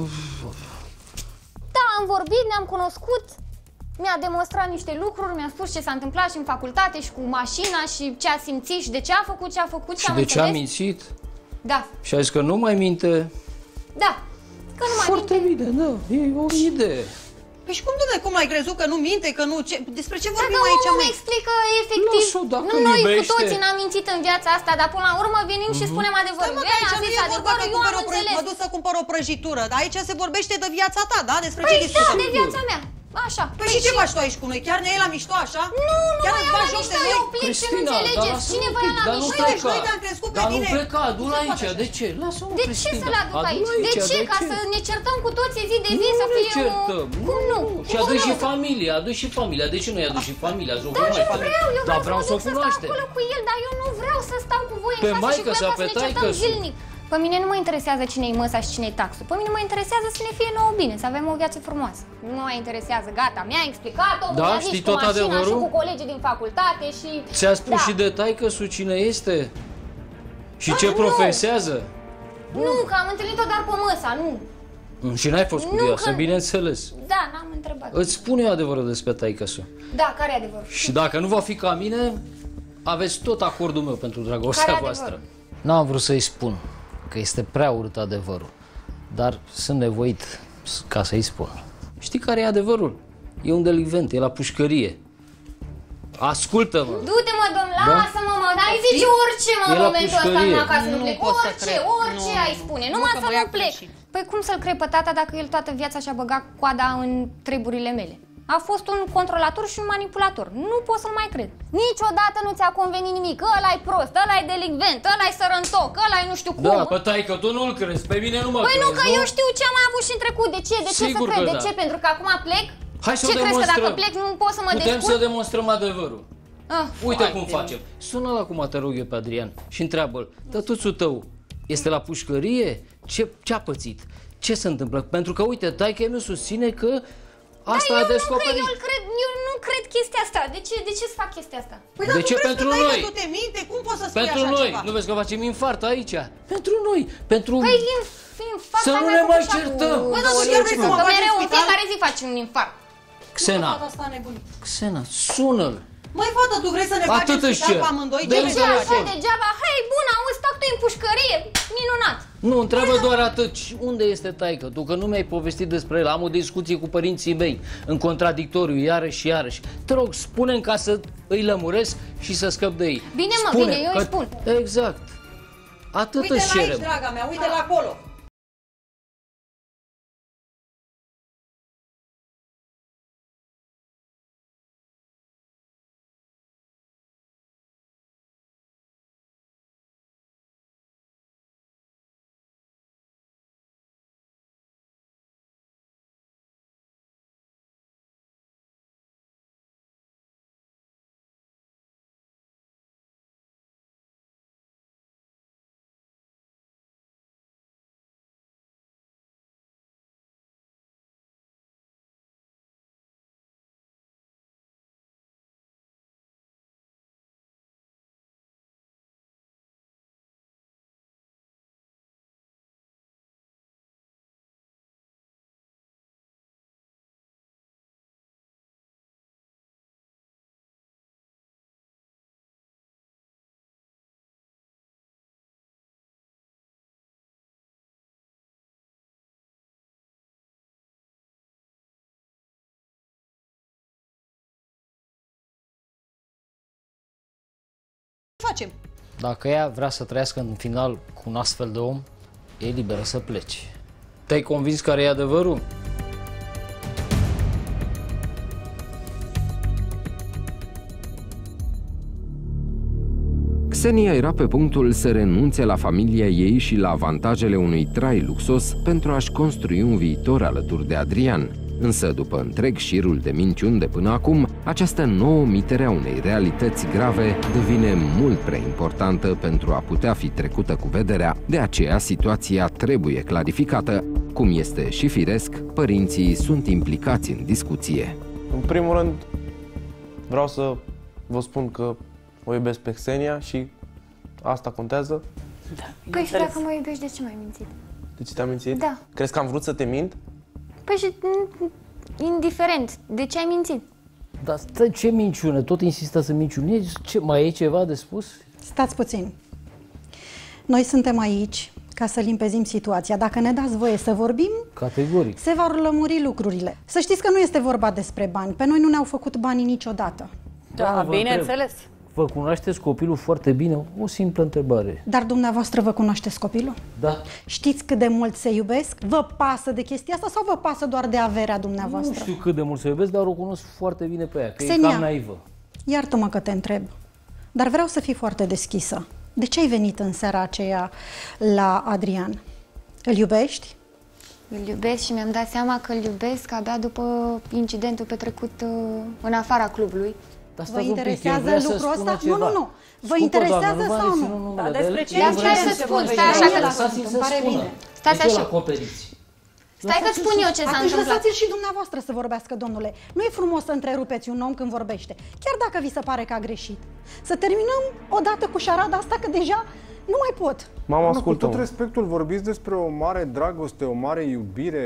Da, am vorbit, ne-am cunoscut, mi-a demonstrat niște lucruri, mi-a spus ce s-a întâmplat și în facultate și cu mașina și ce a simțit și de ce a făcut ce a făcut și
Și
am
de ce a
înțeles.
mințit?
Da,
Și a zis că nu mai minte?
da, că nu mai
Foarte
minte.
bine, da, e o idee.
Păi și cum, domne, cum ai crezut că nu minte, că nu... Despre ce vorbim
Dacă
aici,
omul
mă?
îmi explică efectiv,
Lasă-o, dacă
nu noi cu
iubește.
toții n-am mințit în viața asta, dar până la urmă venim și spunem adevărul.
Stai, mă, că
El
aici
a
nu
zis
e vorba
adevărul,
că
eu am înțeles.
mă duc să cumpăr o prăjitură, dar aici se vorbește de viața ta, da? Despre ce
Păi da,
discutăm?
de viața mea. Așa.
Păi și ce faci tu aici cu noi? Chiar ne iei la mișto așa?
Nu,
Chiar
mă
îți
iau la
bagi joc de
mișto,
noi?
eu plec și nu înțelegeți. Cine vă ia la
Dar nu
mișto?
pleca.
Noi te-am crescut pe
Dar nu
tine.
pleca, adu-l
Nu se
aici,
poate așa.
de ce? Lasă-mă,
De ce
Cristina.
să-l aduc aici?
Adu-l
De ce? Ca să ne certăm cu toții zi de zi, să
Nu ne
fie
certăm.
Cum nu?
Și
Cum
adu și
nu?
familia, adu și familia. De ce nu-i adu și familia? Să o
Dar eu
cunoaște.
vreau, eu
Dar
vreau
vreau
să
să
mă
o
duc să stau
cunoaște.
acolo cu el, dar eu nu vreau să stau cu voi în
Pe
casă și
maică
cu el
sa,
ca să
pe
ne certăm
taică-su.
zilnic. Pe mine nu mă interesează cine-i măsa și cine-i taxul. Pe mine mă interesează să ne fie nouă bine, să avem o viață frumoasă. Nu mă interesează, gata, mi-a explicat, omul
Da,
mi-a zis
știi
cu
tot
mașina
adevărul?
și cu colegii din facultate și...
Ți-a spus
Da.
și de taică-su cine este? Și ce
nu.
profesează?
Nu, că am întâlnit-o doar pe măsa, nu.
Și n-ai fost
Nu,
curioasă,
că-
bineînțeles.
Da, n-am întrebat.
Îți spune eu adevărul despre taică-su.
Da, care e adevărul?
Și dacă nu va fi ca mine, aveți tot acordul meu pentru dragostea
Care
voastră.
adevărul?
N-am vrut să-i spun că este prea urât adevărul, dar sunt nevoit ca să-i spun. Știi care e adevărul? E un delinvent, e la pușcărie. Ascultă-mă!
Du-te, mă, domn, lasă-mă, mă, dar ai zice orice, mă,
E
în
la
momentul ăsta
pușcărie.
în acasă, nu
Nu
plec.
pot să
Orice,
cred.
orice
Nu.
ai spune,
Nu,
numai
că
să
mă ia
nu plec.
greșit.
Păi cum să-l crei pe tata dacă el toată viața și-a băgat coada în treburile mele? A fost un controlator și un manipulator. Nu pot să-l mai cred. Niciodată nu ți-a convenit nimic. Ăla-i prost, ăla-i delinvent, ăla-i sărăntoc, ăla-i nu știu cum.
Da, păi taică, tu nu-l crezi, pe mine nu mă crezi,
nu, că eu știu ce am mai avut și în trecut. De ce? De ce să cred? De ce? Pentru că acum plec?
Hai să
ce
o
crezi, că dacă
demonstrăm.
plec nu pot să mă descurc?
Putem să demonstrăm adevărul. Uite cum facem. Sună-l acum, te rog eu, pe Adrian, și întreabă-l. Tătuțul tău este la pușcărie? Ce a pățit? Ce se întâmplă? Pentru că, uite, taică mi susține că asta a descoperit.
Eu nu cred chestia asta. De ce să fac chestia asta?
Păi,
de ce pentru noi?
Tu te minte? Cum poți să spui
Pentru
așa
noi.
ceva?
Nu vezi că facem infart aici? Pentru noi. Pentru...
Păi infart.
Să nu ne mai certăm.
Bă, dar tu chiar vrei să mă
Că
bagi
mereu
în
în
spital?
fiecare zi faci un infart.
Xena,
Asta a nebunit.
Xena, sună-l.
Măi, fată, tu vrei să ne bagi în
Atât își
spital
cer.
pe amândoi?
De
Ce
ce
vrei să
așa?
facem?
Degeaba, hai, bun, auzi, tac tu în pușcărie. Minunat.
Nu, întreabă doar atât. Unde este taică? Tu că nu mi-ai povestit despre el. Am o discuție cu părinții mei, în contradictoriu, iarăși și iarăși. Te rog, spune-mi ca să îi lămuresc și să scăp de ei.
Bine, mă,
Spune,
bine, eu îi spun.
Exact. Atât
Uite
își
la aici,
cerem.
draga mea, uite la acolo. Facem.
Dacă ea vrea să trăiască în final cu un astfel de om, e liberă să plece. Te-ai convins care e adevărul?
Xenia era pe punctul să renunțe la familia ei și la avantajele unui trai luxos pentru a-și construi un viitor alături de Adrian. Însă, după întreg șirul de minciuni de până acum, această nouă mitere a unei realități grave devine mult prea importantă pentru a putea fi trecută cu vederea. De aceea, situația trebuie clarificată. Cum este și firesc, părinții sunt implicați în discuție.
În primul rând, vreau să vă spun că o iubesc pe Xenia și asta contează.
Păi și dacă mă iubești, de ce m-ai mințit?
De ce te-am mințit?
Da.
Crezi că am vrut să te mint?
Păi și indiferent, de ce ai mințit?
Dar stai, ce minciună? Tot insista să minciuni? Mai e ceva de spus?
Stați puțin. Noi suntem aici ca să limpezim situația. Dacă ne dați voie să vorbim,
Categoric.
se vor lămuri lucrurile. Să știți că nu este vorba despre bani. Pe noi nu ne-au făcut banii niciodată.
Da,
vă
bineînțeles.
Vă cunoașteți copilul foarte bine? O simplă întrebare.
Dar dumneavoastră vă cunoașteți copilul?
Da.
Știți cât de mult se iubesc? Vă pasă de chestia asta sau vă pasă doar de averea dumneavoastră?
Nu știu cât de mult să iubesc, dar o cunosc foarte bine pe ea, că
Xenia,
e cam naivă.
Iartă-mă că te întreb, dar vreau să fii foarte deschisă. De ce ai venit în seara aceea la Adrian? Îl iubești?
Îl iubesc și mi-am dat seama că îl iubesc abia după incidentul petrecut în afara clubului.
Dar
Vă
stați un pic, el
interesează
vrea să
lucrul
spună
ăsta?
ceva.
Nu. Vă
Scupă,
interesează
doamnă,
sau
nu?
nu?
Dar despre ce
Ia stai să spun, stai așa că...
Lăsați-l să
Îmi pare
spună.
bine.
Stați
De ce
așa.
îl acoperiți?
Stai că spun eu ce s-a
Atunci
întâmplat.
lăsați-l și dumneavoastră să vorbească, domnule. Nu e frumos să întrerupeți un om când vorbește, chiar dacă vi se pare că a greșit. Să terminăm odată cu șarada asta, că deja nu mai pot.
Mama,
Cu
ascultă.
tot respectul, vorbiți despre o mare dragoste, o mare iubire,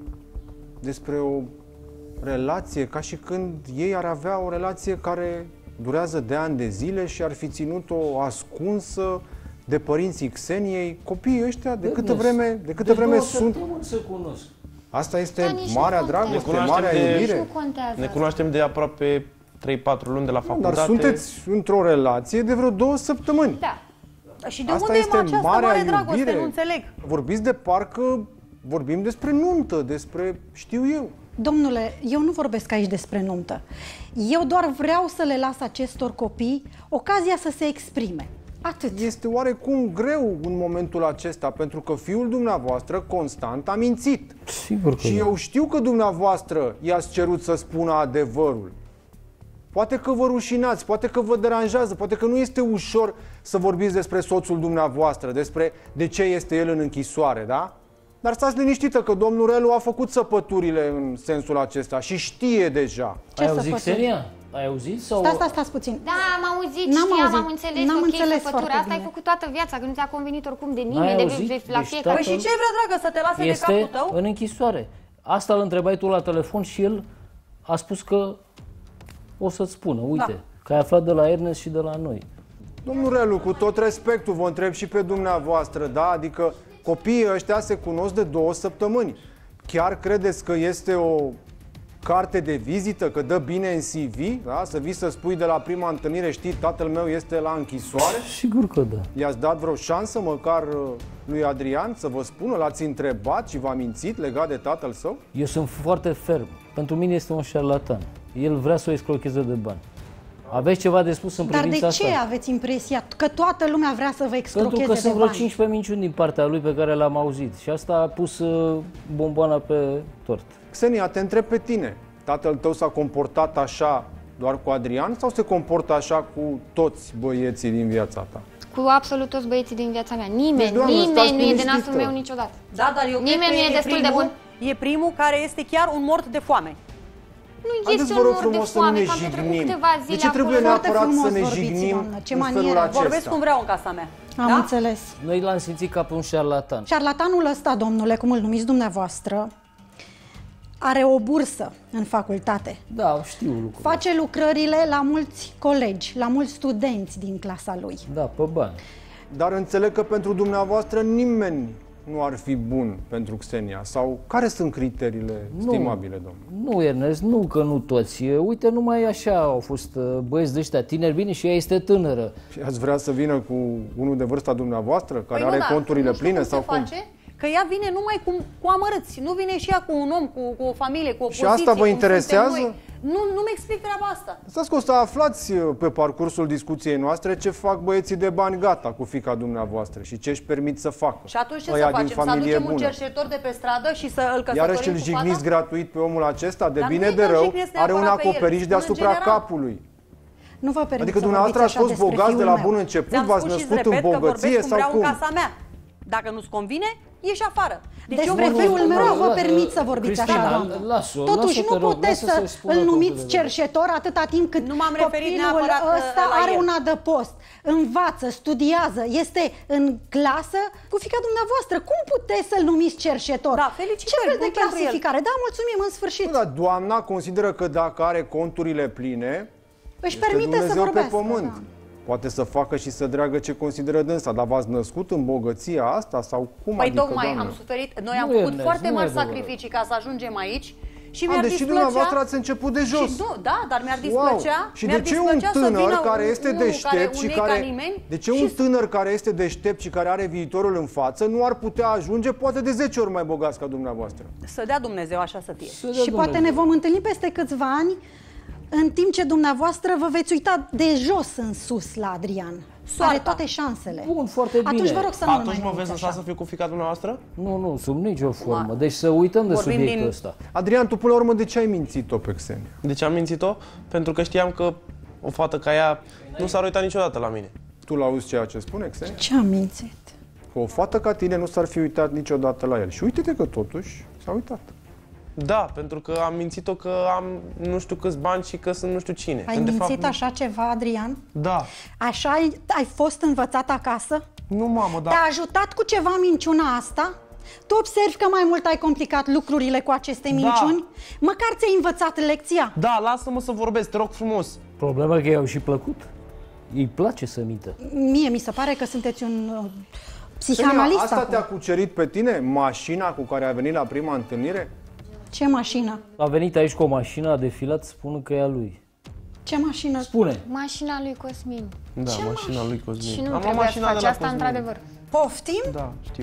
despre o relație, ca și când ei ar avea o relație care durează de ani de zile și ar fi ținut-o ascunsă de părinții Xeniei. Copiii ăștia, de câtă vreme sunt...
să cunosc.
Asta este
Da, nici
marea
nu
dragoste,
contează.
marea
Ne cunoaștem
iubire.
Nu contează.
Ne cunoaștem de aproape 3-4 luni de la facultate.
Dar sunteți într-o relație de vreo 2 săptămâni.
Da.
Și de
Asta
unde
este
e această
marea
mare dragoste?
iubire.
Nu înțeleg.
Vorbiți de parcă vorbim despre nuntă, despre știu eu.
Domnule, eu nu vorbesc aici despre nuntă. Eu doar vreau să le las acestor copii ocazia să se exprime. Atât.
Este oarecum greu în momentul acesta, pentru că fiul dumneavoastră constant a mințit.
Sigur că
Și eu știu că dumneavoastră i-ați cerut să spună adevărul. Poate că vă rușinați, poate că vă deranjează, poate că nu este ușor să vorbiți despre soțul dumneavoastră, despre de ce este el în închisoare, da? Dar stați liniștită că domnul Relu a făcut săpăturile în sensul acesta și știe deja.
Ce
ai auzit,
săpături?
Xenia? Ai auzit? Sau...
Stați puțin.
Da, am auzit,
N-am
știam,
auzit.
am înțeles,
N-am
ok,
înțeles
săpătura
foarte
asta ai
bine.
făcut toată viața, că nu ți-a convenit oricum de
N-ai
nimeni,
auzit?
la
Deci
fiecare.
Păi și ce vrea, dragă, să te lase de capul
este
tău?
în închisoare. Asta îl întrebai tu la telefon și el a spus că o să-ți spună, uite, că ai aflat de la Ernest și de la noi.
Domnul Relu, cu tot respectul, vă întreb și pe dumneavoastră, da? Adică copiii ăștia se cunosc de 2 săptămâni. Chiar credeți că este o carte de vizită, că dă bine în CV, da? Să vii să spui de la prima întâlnire, știi, tatăl meu este la închisoare?
Sigur că da.
I-ați dat vreo șansă măcar lui Adrian să vă spună? L-ați întrebat și v-a mințit legat de tatăl său?
Eu sunt foarte ferm. Pentru mine este un șarlatan. El vrea să o escrocheze de bani. Aveți ceva de spus în
Dar
privința
de ce
asta?
aveți impresia că toată lumea vrea să vă exprocheze
Pentru că
de
sunt vreo
bani?
15 minciuni din partea lui pe care le-am auzit. Și asta a pus bomboana pe tort.
Xenia, te întreb pe tine. Tatăl tău s-a comportat așa doar cu Adrian sau se comportă așa cu toți băieții din viața ta?
Cu absolut toți băieții din viața mea. Nimeni,
Deci, doamnă, stați
nimeni nu e de
liniștită.
nasul meu niciodată.
Da, dar eu
Nimeni
cred că
nu e destul de bun.
E primul care este chiar un mort de foame.
Nu
Haideți,
este
vă
un
rog
mort de
frumos să nu
foame,
ne
că am petrecut
jignim.
câteva
De
zile
ce trebuie
acolo.
Foarte
neapărat să
frumos
ne
vorbiți,
jignim
doamnă. Ce
în
manieră.
felul acesta?
Vorbesc cum vreau în casa mea.
Am înțeles.
Noi l-am simțit ca pe un șarlatan.
Șarlatanul ăsta, domnule, cum îl numiți dumneavoastră, are o bursă în facultate.
Da, știu lucrul.
Face lucrările la mulți colegi, la mulți studenți din clasa lui.
Da, pe bani.
Dar înțeleg că pentru dumneavoastră nimeni nu ar fi bun pentru Xenia. Sau care sunt criteriile stimabile, domnule?
Nu, Ernest, nu că nu toți. Uite, numai așa au fost băieți de ăștia tineri, bine, și ea este tânără.
Și ați vrea să vină cu unul de vârsta dumneavoastră, care
Păi nu,
are
da,
conturile
nu știu
pline
cum
sau
se
cum?
face, că ea vine numai cu amărâți. Nu vine și ea cu un om, cu o familie, cu o
Și
poziție.
asta vă
cum
interesează?
suntem noi. Nu-mi explic treaba asta.
Stați că o să aflați pe parcursul discuției noastre ce fac băieții de bani gata cu fiica dumneavoastră și ce își permit să facă.
Și atunci ce
Ăia
să
din
facem? Să
familie
aducem un
bună.
cerșetor de pe stradă și să îl căsătorim
Iarăși îl
cu
jigniți
fata?
gratuit pe omul acesta, de
Dar
bine
nu e
de
că îl
rău,
jignesc
are un
neapărat pe el,
acoperiș
în
deasupra
general.
capului.
Nu vă permit
Adică
să
dumneavoastră ați
vorbiți
fost
așa despre
bogați de la
fiul
bun
meu.
început,
Ți-am
v-ați
spus și
născut în
repet că
bogăție
vorbesc cum
sau
vreau
cum?
în casa mea. Dacă nu-ți convine, ieși afară. Deci eu
Despre
vorbesc
fiul
cum
meu
vreau.
vă permit să vorbiți
Cristina,
așa, doamnă.
lasă-o,
Totuși
lasă-o, te
nu
rog,
puteți
lasă
să
să-i spună
îl numiți
punctele de
cerșetor atâta timp cât
Nu m-am referit
copilul
neapărat
ăsta
la
are
el.
un adăpost, învață, studiază, este în clasă cu fiica dumneavoastră. Cum puteți să-l numiți cerșetor?
Da, felicitări,
Ce fel de
bun pentru el.
clasificare? Da, mulțumim, în sfârșit.
Nu, dar doamna consideră că dacă are conturile pline,
Își
este
permite să
Dumnezeu
vorbească.
pe pământ.
Da.
Poate să facă și să dreagă ce consideră dânsa, dar v-ați născut în bogăția asta sau cum
Păi
adică,
tocmai
doamnă?
am suferit, noi am
Nu e
făcut
adevărat,
foarte
nu e
mari
adevărat.
sacrificii ca să ajungem aici și
A,
mi-ar
deci
displăcea...
dumneavoastră ați început de jos.
Și nu, da, dar mi-ar displăcea,
Și
mi-ar
de ce un
displăcea să
tânăr
vină
care este
unul
deștept
care
și
un ei ca
care
nimeni
de ce
și
un tânăr care este deștept și care are viitorul în față nu ar putea ajunge poate de 10 ori mai bogați ca dumneavoastră?
să dea Dumnezeu așa să fie.
Și poate ne vom întâlni peste câțiva ani, în timp ce dumneavoastră vă veți uita de jos în sus la Adrian.
Soarta.
Are toate șansele.
Bun, foarte bine.
Atunci vă rog să nu
Atunci
mai
mă veți
numiți
lăsa
așa.
să fiu cu fiica dumneavoastră?
Nu, sub nicio formă. Deci să uităm de
Vorbim
subiectul
din-
ăsta.
Adrian, tu până la urmă de ce ai mințit-o pe Xenia?
De ce am mințit-o? Pentru că știam că o fată ca ea nu s-ar uita niciodată la mine.
Tu l-auzi ceea ce spune Xenia?
Ce am mințit?
Că o fată ca tine nu s-ar fi uitat niciodată la el. Și uite-te că totuși s-a uitat.
Da, pentru că am mințit-o că am nu știu câți bani și că sunt nu știu cine.
Ai
Când de
mințit
fapt,
așa ceva, Adrian?
Da.
Așa ai fost învățat acasă?
Nu, mamă, da.
Te-a ajutat cu ceva minciuna asta? Tu observi că mai mult ai complicat lucrurile cu aceste minciuni? Măcar ți-ai învățat lecția?
Da, lasă-mă să vorbesc, te rog frumos.
Problema e că i-au și plăcut. Îi place să mintă.
Mie mi se pare că sunteți un
Xenia,
psihanalist
asta
acum.
te-a cucerit pe tine? Mașina cu care ai venit la prima întâlnire?
Ce mașină?
A venit aici cu o mașină, a defilat, spunând că e a lui.
Ce mașină?
Spune.
Mașina lui Cosmin.
Da, mașina lui Cosmin.
Și nu
Am
trebuia să
mașina de
faci
la
asta,
Cosmin.
într-adevăr.
Poftim?
Da, știu.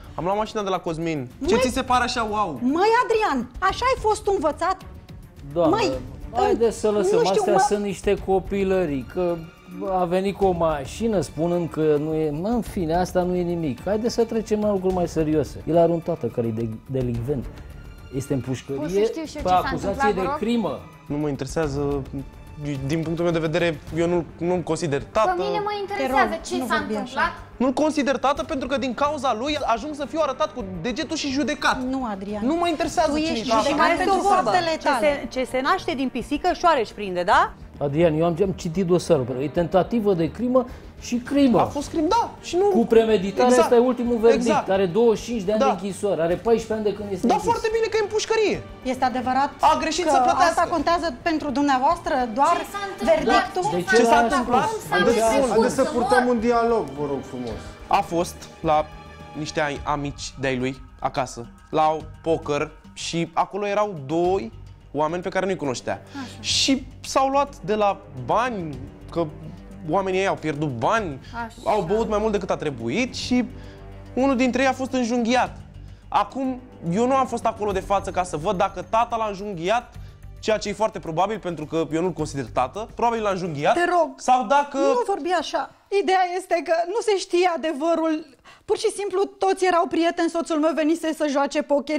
Am luat mașina de la Cosmin. Ce ți se pare așa wow?
Măi, Adrian, așa ai fost învățat?
Doamne,
Măi,
haideți să lăsăm,
nu știu,
astea sunt niște copilării, că a venit cu o mașină spunând că nu e, în fine, asta nu e nimic. Haideți să trecem la lucruri mai serioase. El are un tată care e delinvent, este în pușcărie pe acuzație de crimă.
Nu mă interesează, din punctul meu de vedere, eu nu-l consider tată.
Pe mine mă interesează ce s-a întâmplat.
Nu-l consider tată pentru că din cauza lui ajung să fiu arătat cu degetul și judecat.
Nu, Adrian.
Nu mă interesează
tu
cine
ești
e tată.
judecat pentru faptele tale.
Ce se naște din pisică, șoare își prinde, da?
Adrian, eu am citit dosarul, e tentativă de crimă și crimă.
A fost crim, da. Și nu...
Cu premeditare,
exact.
Asta e ultimul verdict.
Exact.
Are 25 de ani
Da.
de închisoare, are 14 ani de când este închis.
foarte bine că e în pușcărie.
Este adevărat
A greșit
că
să plătească.
asta contează pentru dumneavoastră, doar verdictul?
Ce s-a întâmplat?
Haideți să purtăm un dialog, vă rog frumos.
A fost la niște amici de-ai lui acasă, la poker și acolo erau doi oameni pe care nu-i cunoștea. Așa. Și s-au luat de la bani, că oamenii ei au pierdut bani, au băut mai mult decât a trebuit și unul dintre ei a fost înjunghiat. Acum, eu nu am fost acolo de față ca să văd dacă tata l-a înjunghiat, ceea ce e foarte probabil, pentru că eu nu-l consider tată, probabil l-a înjunghiat.
Te rog,
sau dacă...
nu vorbi așa. Ideea este că nu se știe adevărul. Pur și simplu toți erau prieteni, soțul meu venise să joace poker.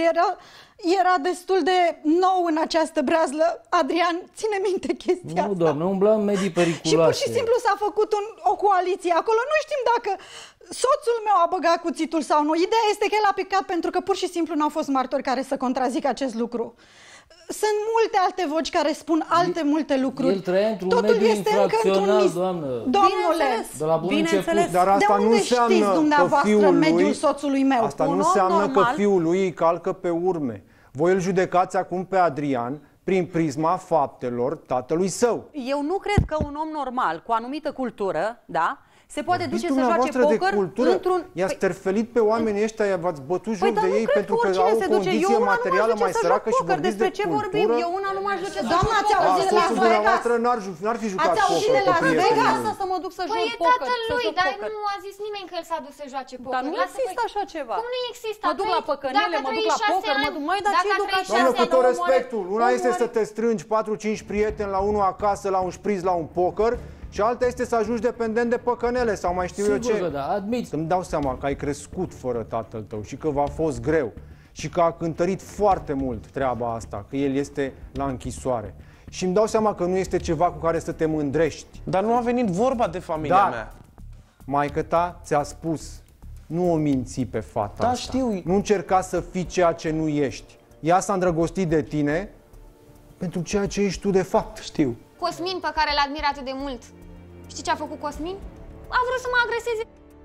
Era destul de nou în această breazlă. Adrian, ține minte chestia
Nu,
asta.
doamne, umbla în medii periculoase.
Și pur și simplu s-a făcut o coaliție acolo. Nu știm dacă soțul meu a băgat cuțitul sau nu. Ideea este că el a picat pentru că pur și simplu n-au fost martori care să contrazică acest lucru. Sunt multe alte voci care spun alte multe lucruri.
El trăia într-un
Totul
mediu
este încă
infracțional,
într-un
doamnă.
Domnule,
De la bun început.
Dar asta
de
nu
unde
înseamnă
știți
că
dumneavoastră
fiul
mediul
lui,
soțului meu?
asta
Un
nu
om
înseamnă
normal,
că fiul lui îi calcă pe urme. Voi îl judecați acum pe Adrian prin prisma faptelor tatălui său.
Eu nu cred că un om normal, cu anumită cultură, da, se poate duce să joace
Dumneavoastră
poker
de cultură,
într-un...
i-ați terfelit pe oamenii ăștia, v-ați bătut joc
dar
de
nu
ei
cred
pentru că
oricine
au o
se duce.
condiție
Eu una nu
materială
m-aș duce
mai
să
săracă
joc
și
poker.
vorbiți
Despre
de
ce vorbim?
cultură.
Eu una nu m-aș duce să
Doamna,
joc
ați
poker.
auzit de
Soțul
Las
dumneavoastră n-ar fi jucat
Ați auzit
poker
de
cu
Las
prietenii
Vegas?
lui.
Să mă duc să joc
Păi e
poker.
tatălui,
să joc
dar
poker.
nu a zis nimeni că el s-a dus să joace poker.
Dar nu
Lasă,
există
păi,
așa ceva.
Cum nu există?
Mă duc la păcănele, mă duc la poker, mă duc... Măi, dar ce duc așa?
Doamne, cu
Asta
tot
nu
respectul, una
omoare-
este să te strângi 4-5 prieteni la unul acasă, la un șpriț, la un poker, și alta este să ajungi dependent de păcănele sau mai știu eu
Sigur
ce.
că da, admit.
Îmi dau seama că ai crescut fără tatăl tău și că v-a fost greu și că a cântărit foarte mult treaba asta, că el este la închisoare. Și îmi dau seama că nu este ceva cu care să te mândrești.
Dar nu a venit vorba de familia mea.
Maică ta ți-a spus, nu o minți pe fata
Da,
asta.
știu.
Nu încerca să fii ceea ce nu ești. Ea s-a îndrăgostit de tine pentru ceea ce ești tu de fapt.
Știu.
Cosmin, pe care l admir atât de mult. Știi ce a făcut Cosmin? A vrut să mă agreseze.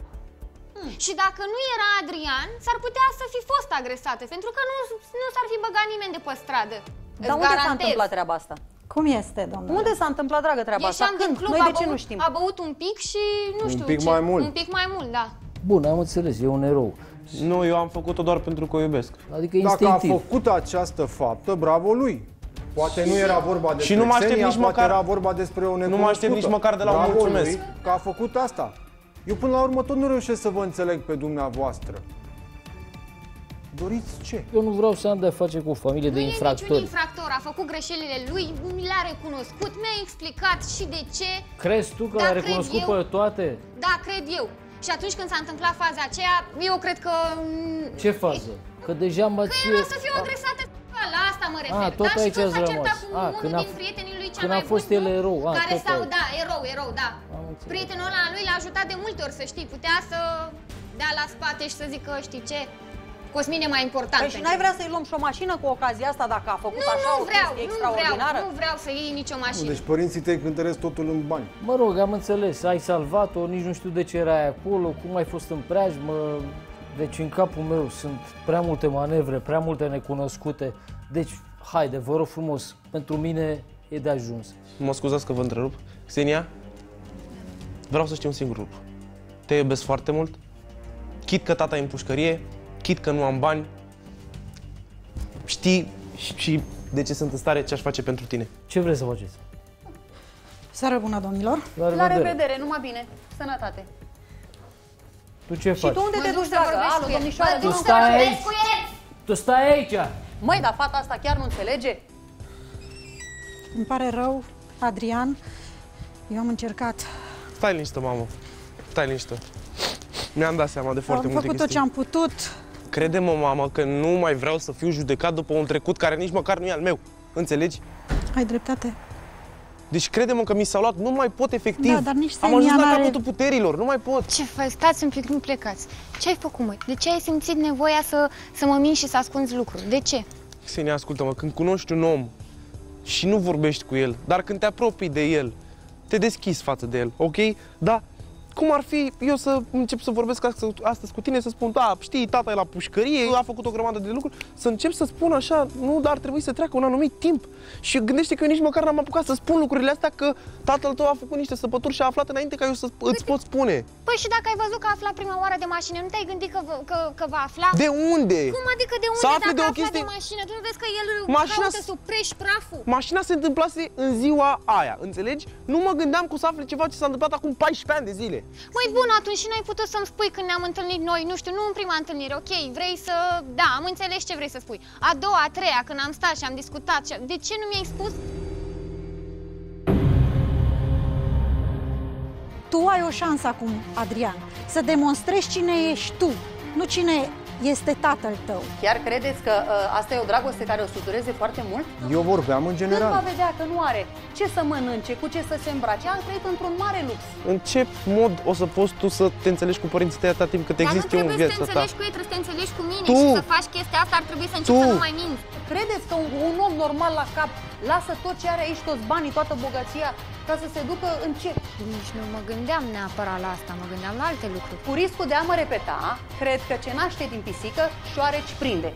Și dacă nu era Adrian, s-ar putea să fi fost agresată, pentru că nu s-ar fi băgat nimeni de pe stradă.
Dar unde s-a întâmplat treaba asta?
Cum este, domnule?
Unde s-a întâmplat, dragă, treaba asta?
Ieșeam din
Când?
club,
Noi de ce
băut,
nu știm?
a băut un pic și nu știu
pic
ce.
mai mult.
Un pic mai mult, da.
Bun, am înțeles, e un erou.
Nu, eu am făcut-o doar pentru că o iubesc.
Adică
Dacă a
instinctiv.
făcut această faptă, bravo lui. Poate nu era vorba despre
Și nu mă aștept
Xenia,
nici
poate
măcar-
era vorba despre o necunoscută.
Nu mă aștept nici măcar de la un
Bravo
mulțumesc.
lui că a făcut asta. Eu până la urmă tot nu reușesc să vă înțeleg pe dumneavoastră. Doriți ce?
Eu nu vreau să am de-a face cu o familie de
Nu e niciun
infractori.
infractor, a făcut greșelile lui, le-a recunoscut, mi-a explicat și de ce.
Crezi tu că
Da,
l-a
cred
recunoscut
eu.
pe toate?
Da, cred eu. Și atunci când s-a întâmplat faza aceea, eu cred că...
Ce fază? Că deja mă
Că era să fiu agresată. La asta mă refer.
tot
da, și
aici
când
ați
s-a certat
rămas.
cu unul
când
din prietenii lui cea
când
mai
a fost
bun,
el erou.
care
tot
sau,
aici.
da, erou, da.
înțeles.
Prietenul ăla lui l-a ajutat de multe ori, să știi. Putea să dea la spate și să zică, știi ce, Cosmin e mai important.
Păi și n-ai vrea să-i luăm și o mașină cu ocazia asta dacă a făcut așa o chestie extraordinară?
Nu vreau să iei nicio mașină.
Deci părinții tăi cântăresc totul în bani.
Mă rog, am înțeles, ai salvat-o, nici nu știu de ce erai acolo, cum ai fost în preajmă. Deci în capul meu sunt prea multe manevre, prea multe necunoscute. Deci, haide, vă rog frumos, pentru mine e de ajuns.
Mă scuzați că vă întrerup. Xenia, vreau să știu un singur lucru. Te iubesc foarte mult. Chit că tata e în pușcărie, chit că nu am bani. Știi și de ce sunt în stare, ce aș face pentru tine.
Ce vreți să faceți?
Seară bună, domnilor.
La revedere, numai bine. Sănătate.
Tu ce faci?
Și tu unde te duci, dragă? Alo, domnișoară,
Tu stai aici? Tu stai aici?
Măi, dar fata asta chiar nu înțelege?
Îmi pare rău, Adrian. Eu am încercat.
Stai liniștă, mamă. Stai liniștă. Mi-am dat seama de foarte multe
Am făcut tot ce am putut.
Crede-mă, mamă, că nu mai vreau să fiu judecat după un trecut care nici măcar nu e al meu. Înțelegi?
Ai dreptate.
Deci crede-mă că mi s-au luat, nu mai pot efectiv.
Da, dar nici
am ajuns
Xenia
la
n-are-
capătul puterilor, nu mai pot.
Ce faci? Stați un pic, nu plecați. Ce ai făcut, măi? De ce ai simțit nevoia să mă minți și să ascunzi lucruri? De ce?
Xenia, ascultă-mă, când cunoști un om și nu vorbești cu el, dar când te apropii de el, te deschizi față de el, ok? Da? Cum ar fi eu să încep să vorbesc astăzi cu tine, să spun, da, știi, tata e la pușcărie, a făcut o grămadă de lucruri, să încep să spun așa, nu, dar ar trebui să treacă un anumit timp. Și gândește că eu nici măcar n-am apucat să spun lucrurile astea, că tatăl tău a făcut niște săpături și a aflat înainte ca eu să îți pot spune.
Păi și dacă ai văzut că a aflat prima oară de mașină, nu te-ai gândit că va afla?
De unde?
Cum adică de unde
Să afle
dacă
de o
afla
chestie-
de mașină? Tu nu vezi că el
Mașina
caută să preși praful?
Mașina se întâmplase în ziua aia, înțelegi? Nu mă gândeam că o să afle ceva ce s-a întâmplat acum 14 ani de zile.
Măi, bun, atunci și n-ai putut să-mi spui când ne-am întâlnit noi, nu știu, nu în prima întâlnire, ok, vrei să... Da, am înțeles ce vrei să spui. A doua, a treia, când am stat și am discutat, de ce nu mi-ai spus?
Tu ai o șansă acum, Adrian, să demonstrezi cine ești tu, nu cine este tatăl tău.
Chiar credeți că asta e o dragoste care o să dureze foarte mult?
Eu vorbeam în
Când
general.
va vedea că nu are ce să mănânce, cu ce să se îmbrace, a trăit într-un mare lux.
În ce mod o să poți tu să te înțelegi cu părinții tăi atâta timp cât
Dar nu
există eu în
trebuie să te
viața ta?
înțelegi cu ei, trebuie să te înțelegi cu mine
Tu!
și să faci chestia asta, ar trebui să începi
Tu!
să nu mai minți.
Credeți că un om normal la cap lasă tot ce are aici, toți banii, toată bogăția, ca să se ducă în ce?
Nici nu mă gândeam neapărat la asta, mă gândeam la alte lucruri.
Cu riscul de a mă repeta, cred că ce naște din pisică, șoareci prinde.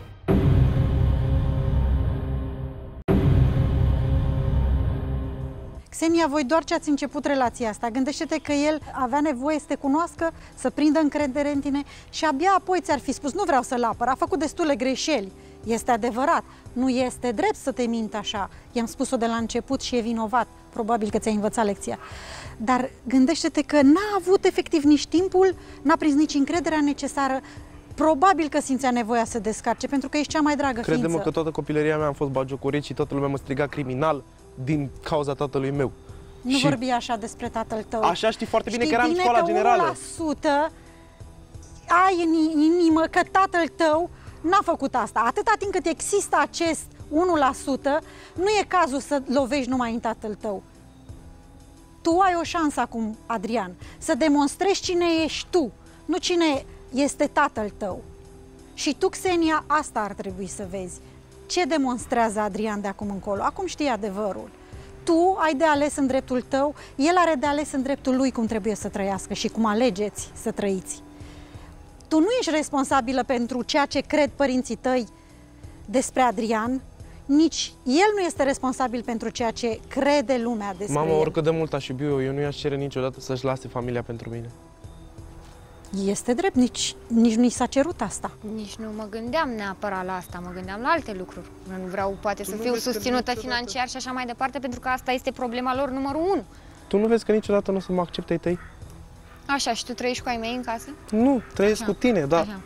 Xenia, voi doar ce ați început relația asta. Gândește-te că el avea nevoie să te cunoască, să prindă încredere în tine și abia apoi ți-ar fi spus, nu vreau să-l apăr, a făcut destule greșeli. Este adevărat, nu este drept să te mint așa. I-am spus-o de la început și e vinovat. Probabil că ți-ai învățat lecția. Dar gândește-te că n-a avut efectiv nici timpul, n-a prins nici încrederea necesară. Probabil că simțea nevoia să descarce, pentru că ești cea mai dragă
Crede-mă
ființă.
că toată copilăria mea am fost bagiocorit și toată lumea mă striga criminal din cauza tatălui meu.
Nu
Și
vorbi așa despre tatăl tău.
așa știi foarte bine
Știi
că eram în
bine
școala
că
generală.
1% ai în inimă că tatăl tău n-a făcut asta. Atâta timp cât există acest 1%, nu e cazul să lovești numai în tatăl tău. Tu ai o șansă acum, Adrian, să demonstrezi cine ești tu, nu cine este tatăl tău. Și tu, Xenia, asta ar trebui să vezi. Ce demonstrează Adrian de acum încolo? Acum știi adevărul. Tu ai de ales în dreptul tău, el are de ales în dreptul lui cum trebuie să trăiască și cum alegeți să trăiți. Tu nu ești responsabilă pentru ceea ce cred părinții tăi despre Adrian, nici el nu este responsabil pentru ceea ce crede lumea despre
Mama,
el.
oricât de mult aș iubi eu nu i-aș cere niciodată să-și lase familia pentru mine.
Este drept, nici nu i s-a cerut asta.
Nici nu mă gândeam neapărat la asta, mă gândeam la alte lucruri. Nu vreau poate să
nu
fiu
vezi că
susținută
niciodată-
financiar și așa mai departe, pentru că asta este problema lor numărul 1.
Tu nu vezi că niciodată nu o să mă accepte ai tăi?
Așa, și tu trăiești cu ai mei în casă?
Nu, trăiesc
Așa.
cu tine, da.
Așa.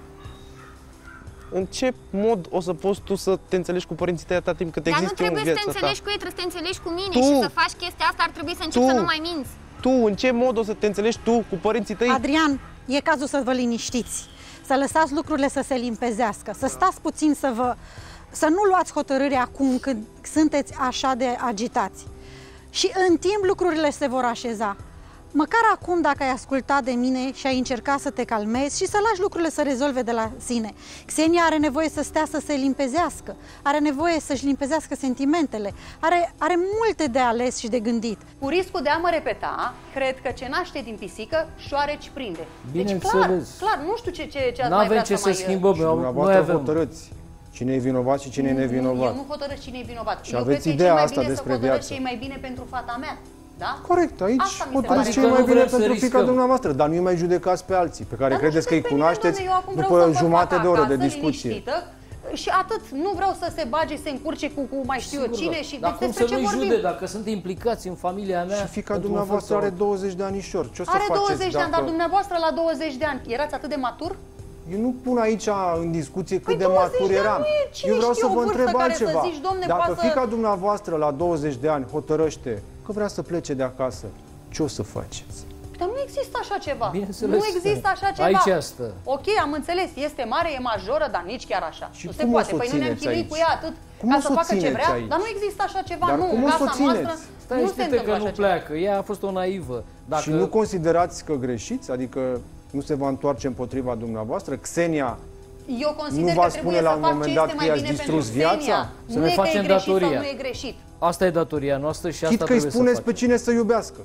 În ce mod o să poți tu să te înțelegi cu părinții tăi atâta timp cât
Dar nu
există eu în
trebuie să te
viața ta?
înțelegi cu ei, trebuie să te înțelegi cu mine
Tu!
și să faci chestia asta, ar trebui să începi
Tu!
să nu mai minți.
Tu, în ce mod o să te înțelegi tu cu părinții tăi?
Adrian, e cazul să vă liniștiți, să lăsați lucrurile să se limpezească, să stați puțin să nu luați hotărâri acum când sunteți așa de agitați. Și în timp lucrurile se vor așeza. Măcar acum, dacă ai ascultat de mine și ai încercat să te calmezi și să lași lucrurile să rezolve de la sine. Xenia are nevoie să stea să se limpezească, are nevoie să-și limpezească sentimentele, are multe de ales și de gândit.
Cu riscul de a mă repeta, cred că ce naște din pisică, șoareci prinde. Deci
Bineînțeles.
clar, nu știu ce ați mai
N-avem
vrea
ce
să
să
mai...
schimbăm,
Și
noi
dumneavoastră
avem.
hotărâți cine e vinovat și cine e nevinovat.
Eu nu hotărăsc cine e vinovat.
Și
Eu
aveți
cred că e
ideea
cel mai
asta
bine
despre
să hotărăsc
viață.
ce e mai bine pentru fata mea. Da?
Corect, aici
Asta mi se
hotărâți
pare.
ce e
Adică
mai
nu
bine
vrem să
pentru fiica
riscăm.
dumneavoastră, dar nu-i mai judecați pe alții, pe care
Dar nu
credeți că îi
judec pe nimeni,
cunoașteți
doamne, eu acum vreau
după
să-mi văd
jumătate
fata
de oră de
acasă,
discuție.
liniștită. și atât. Nu vreau să se bage, să încurce cu mai știu eu cine și
dar cum
despre
să
ce
nu-i
vorbim.
jude dacă sunt implicați în familia mea?
Și fiica dumneavoastră are 20 de anișori. Ce o să
Are
faceți
20 de ani,
dacă...
dar dumneavoastră la 20 de ani erați atât de matur?
Eu nu pun aici în discuție cât
Păi
de
20
matur
de ani
eram.
nu e cine
Eu vreau
știe
să
o
vă
vârstă
întreb
care să
altceva.
zici, domne,
Dacă
poate să-
fiica dumneavoastră la 20 de ani hotărăște că vrea să plece de acasă, ce o să faceți?
Dar nu există așa ceva.
Bineînțeles.
Nu există așa ceva.
Aici stă.
Ok, am înțeles, este mare, e majoră, dar nici chiar așa.
Și
nu se
cum o
poate.
să o
Păi nu ne-am
țineți
chinuit
aici?
cu ea atât
Cum
ca
o
să
să o
facă ce
țineți
vrea.
aici?
Dar nu există așa ceva.
Dar
nu,
cum
în
o să o
casa
țineți?
noastră
Stai
nu se
știute
întâmplă
că
așa
nu
ceva.
pleacă. Ea a fost o naivă. Dacă...
Și nu considerați că greșiți? Adică nu se va întoarce împotriva dumneavoastră? Xenia
Eu
nu
consider
va
că
spune
trebuie
la
să
un
fac
moment
ce
dat
este
că
mai
i-ați
bine pentru
distrus viața?
Xenia.
Să
Nu
ne
e că
facem
e greșit
datoria.
sau nu e greșit.
Asta e datoria noastră și asta
Chit că îi
trebuie să
spuneți
facem.
pe cine să iubească.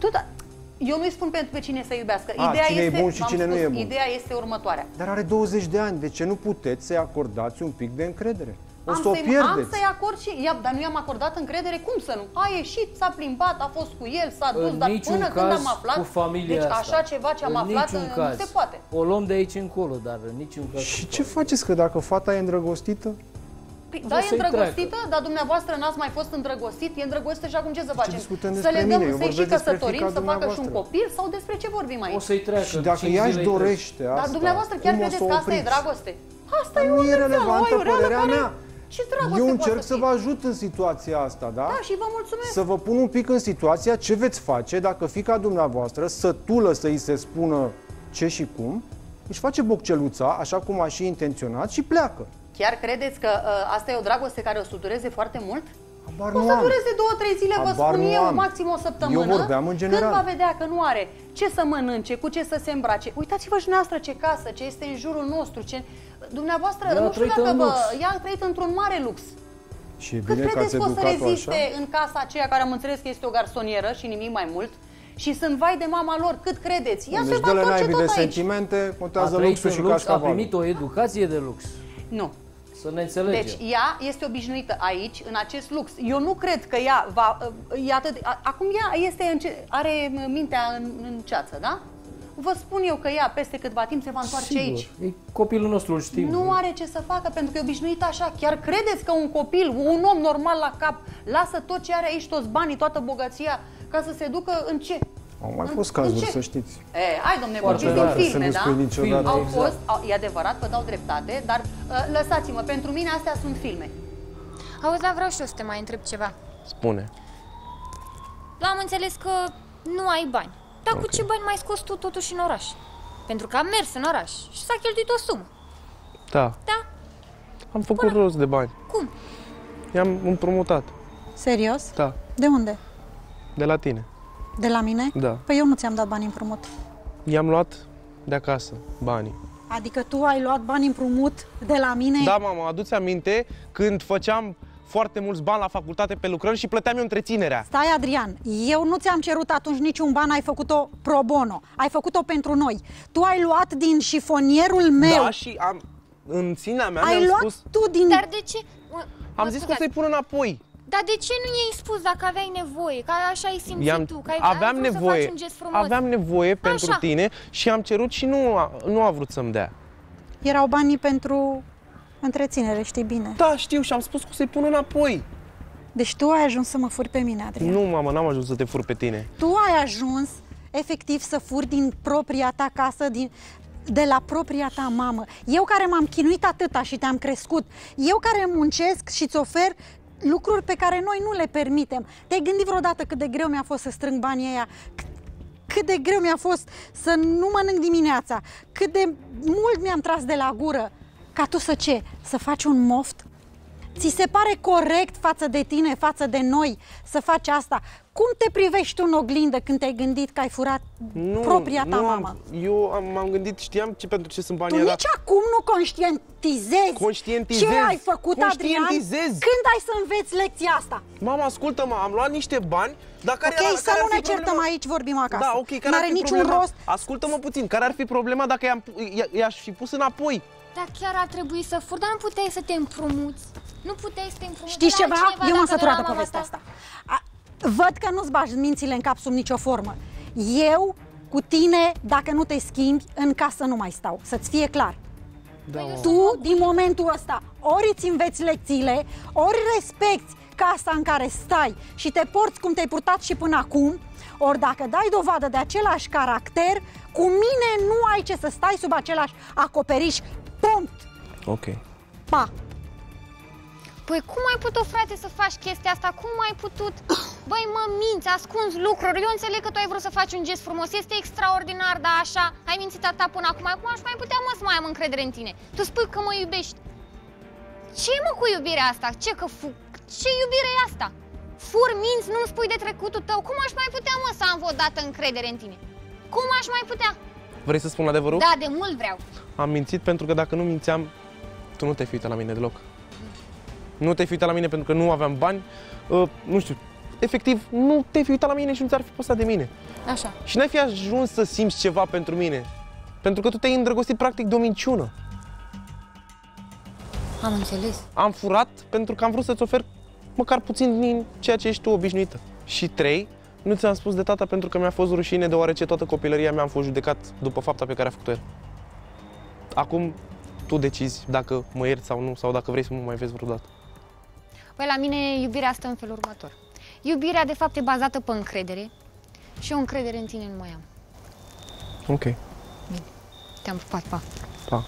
Eu nu-i spun pe cine să iubească.
Cine e bun și
v-am
cine nu
spus,
e bun.
Ideea este următoarea.
Dar are 20 de ani, de ce nu puteți să-i acordați un pic de încredere? O să o
Am
pierdeți.
să-i acord și... Dar nu i-am acordat încredere, cum să nu? A ieșit, s-a plimbat, a fost cu el, s-a dus,
În
dar
niciun
până când
caz
am aflat...
cu familia
deci
asta.
așa ceva ce am
În
aflat
niciun
nu
caz.
se poate.
O luăm de aici încolo, dar în niciun caz.
Și ce faceți că dacă fata e îndrăgostită?
Păi,
O
da, e
să-i
îndrăgostită, dar dumneavoastră n-ați mai fost îndrăgostit, e îndrăgostită și acum ce să facem?
discutăm
Să
despre
le dăm,
mine? Eu
să-i și
vorbesc despre
căsătorim,
fiica
să facă și un
dumneavoastră.
copil sau despre ce vorbim aici?
O să-i treacă.
Și dacă
5
ea își
zile îi
dorește asta,
Dar dumneavoastră chiar
cum o
credeți
să o
că asta e
opriți?
dragoste? Asta
Dar
e
nu
o
e
rețeală,
relevantă
o reală
părerea
care-
mea.
Ce dragoste
Eu
poate
încerc să
fi?
vă ajut în situația asta, da?
Da, și vă mulțumesc.
Să vă pun un pic în situația ce veți face dacă fiica dumneavoastră, sătulă să îi se spună ce și cum, își face bocceluța, așa cum a și intenționat, și pleacă.
Chiar credeți că asta e o dragoste care o să dureze foarte mult?
Habar
O
nu
să
am.
dureze 2-3 zile, vă
Habar
spun
nu
eu,
am.
maxim o săptămână.
Eu vorbeam în general.
Când va vedea că nu are ce să mănânce, cu ce să se îmbrace. Uitați-vă și dumneavoastră ce casă, ce este în jurul nostru, ce... Dumneavoastră,
Ea a
nu știu
trăit
dacă
în lux.
ea a trăit într-un mare lux.
Și e
Cât
bine că ați
credeți că o să
educat-o
reziste
așa?
în casa aceea care am înțeles că este o garsonieră și nimic mai mult? Și sunt vai de mama lor, cât credeți? Ea se
Deci
va
dă-le
întoarce
naibii de
tot aici.
sentimente,
A
contează
trăit
luxul
în
și
lux, a
cașcavalul.
primit o educație de lux.
Nu.
Să ne înțelegem.
Deci ea este obișnuită aici, în acest lux. Eu nu cred că ea va... E atât, acum ea are mintea în ceață, da? Vă spun eu că ea peste câtva timp se va întoarce
Sigur,
aici.
e copilul nostru, îl știm.
Nu are ce să facă pentru că e obișnuită așa. Chiar credeți că un copil, un om normal la cap, lasă tot ce are aici, toți banii, toată bogăția, ca să se ducă în ce?
Au mai
În-
fost
în
cazuri,
ce?
să știți.
Hai, domne,
Foarte
vorbiți din
rar,
filme,
să nu
da?
spui niciodată.
Au
Exact.
fost, e adevărat, vă dau dreptate, dar lăsați-mă, pentru mine astea sunt filme.
Auzi, dar vreau și eu să te mai întreb ceva.
Spune.
Am înțeles că nu ai bani. Dar cu ce bani mai scos tu totuși în oraș? Pentru că am mers în oraș și s-a cheltuit o sumă.
Da.
Da?
Am făcut rost de bani.
Cum?
I-am împrumutat.
Serios?
Da.
De unde?
De la tine.
De la mine?
Da.
Păi eu nu ți-am dat bani împrumut.
I-am luat de acasă banii.
Adică tu ai luat bani împrumut de la mine?
Da, mama, aduți aminte când făceam foarte mulți bani la facultate pe lucrări și plăteam eu întreținerea.
Stai, Adrian, eu nu ți-am cerut atunci niciun ban, ai făcut-o pro bono. Ai făcut-o pentru noi. Tu ai luat din șifonierul meu.
Da, și în sinea mea
Ai
mi-am
luat
spus...
tu din...
Dar de ce?
Am zis că o să-i pun înapoi.
Dar de ce nu i-ai spus dacă aveai nevoie? Că așa ai simțit tu, că ai
aveam
vrut să
nevoie,
faci un gest frumos.
aveam nevoie pentru tine și am cerut și nu a vrut să-mi dea.
Erau banii pentru întreținere, știi bine.
Da, știu, și am spus că o să-i pun înapoi.
Deci tu ai ajuns să mă furi pe mine, Adrian.
Nu, mamă, n-am ajuns să te fur pe tine.
Tu ai ajuns efectiv să furi din propria ta casă, de la propria ta mamă. Eu care m-am chinuit atâta și te-am crescut, eu care muncesc și îți ofer lucruri pe care noi nu le permitem. Te-ai gândit vreodată cât de greu mi-a fost să strâng banii ăia? Cât de greu mi-a fost să nu mănânc dimineața? Cât de mult mi-am tras de la gură? Ca tu să ce? Să faci un moft? Ți se pare corect față de tine, față de noi, să faci asta? Cum te privești tu în oglindă când te-ai gândit că ai furat propria ta mamă?
Eu m-am gândit, știam pentru ce sunt banii
Tu
ăla.
nici acum nu conștientizezi
Conștientizez.
ce ai făcut, Adrian?
Conștientizez.
Când ai să înveți lecția asta?
Mama, ascultă-mă, am luat niște bani, dar care
Ok, să
care
nu
ar fi
ne certăm
problema?
aici, vorbim acasă.
Da, ok, care
N-are
ar fi
niciun
problema?
rost.
Ascultă-mă puțin, care ar fi problema dacă i-aș fi pus înapoi?
Dar chiar ar trebui să fur, dar nu puteai să te împrumuți. Nu puteai să te împrumuți.
Știți
de la
ceva?
altcineva
Eu m-am
dacă
săturat
de
de
la mama
povestea
ta.
asta. Văd că nu-ți bagi mințile în cap sub nicio formă. Eu, cu tine, dacă nu te schimbi, în casă nu mai stau. Să-ți fie clar.
Da,
Tu, din momentul ăsta, ori îți înveți lecțiile, ori respecti casa în care stai și te porți cum te-ai purtat și până acum, ori dacă dai dovadă de același caracter, cu mine nu ai ce să stai sub același acoperiș. Punct!
Ok.
Pa!
Păi cum ai putut, frate, să faci chestia asta? Cum ai putut? Băi, mă minți, ascunzi lucruri. Eu înțeleg că tu ai vrut să faci un gest frumos. Este extraordinar, dar așa ai mințit atâta până acum. Acum aș mai putea, mă, să mai am încredere în tine. Tu spui că mă iubești. Ce mă cu iubirea asta? Ce iubire e asta? Fur, minți, nu-mi spui de trecutul tău. Cum aș mai putea, mă, să am vreodată încredere în tine? Cum aș mai putea?
Vrei să spun adevărul?
Da, de mult vreau.
Am mințit pentru că dacă nu mințeam, tu nu te-ai fi uitat la mine deloc. Nu te-ai fi uitat la mine pentru că nu aveam bani, nu știu, efectiv, nu te-ai fi uitat la mine și nu ți-ar fi postat de mine.
Așa.
Și n-ai fi ajuns să simți ceva pentru mine, pentru că tu te-ai îndrăgostit practic de o minciună.
Am înțeles.
Am furat pentru că am vrut să-ți ofer măcar puțin din ceea ce ești tu obișnuită. Și 3, nu ți-am spus de tata pentru că mi-a fost rușine, deoarece toată copilăria mea am fost judecat după fapta pe care a făcut-o el. Acum tu decizi dacă mă ierți sau nu, sau dacă vrei să mă mai vezi vreodată.
Păi la mine iubirea stă în felul următor. Iubirea, de fapt, e bazată pe încredere și eu încredere în tine nu mai am.
Ok.
Bine. Te-am pupat, pa.
Pa.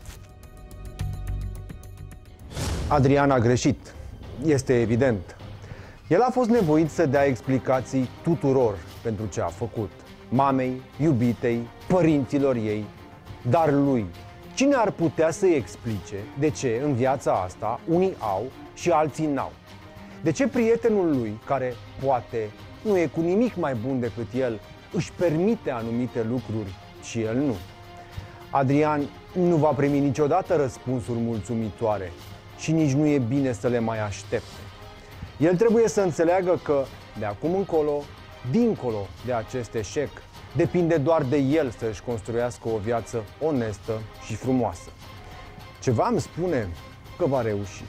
Adrian a greșit. Este evident. El a fost nevoit să dea explicații tuturor pentru ce a făcut. Mamei, iubitei, părinților ei, dar lui. Cine ar putea să-i explice de ce în viața asta unii au și alții n-au? De ce prietenul lui, care poate nu e cu nimic mai bun decât el, își permite anumite lucruri și el nu? Adrian nu va primi niciodată răspunsuri mulțumitoare și nici nu e bine să le mai aștepte. El trebuie să înțeleagă că, de acum încolo, dincolo de acest eșec, depinde doar de el să-și construiască o viață onestă și frumoasă. Ceva îmi spune că va reuși.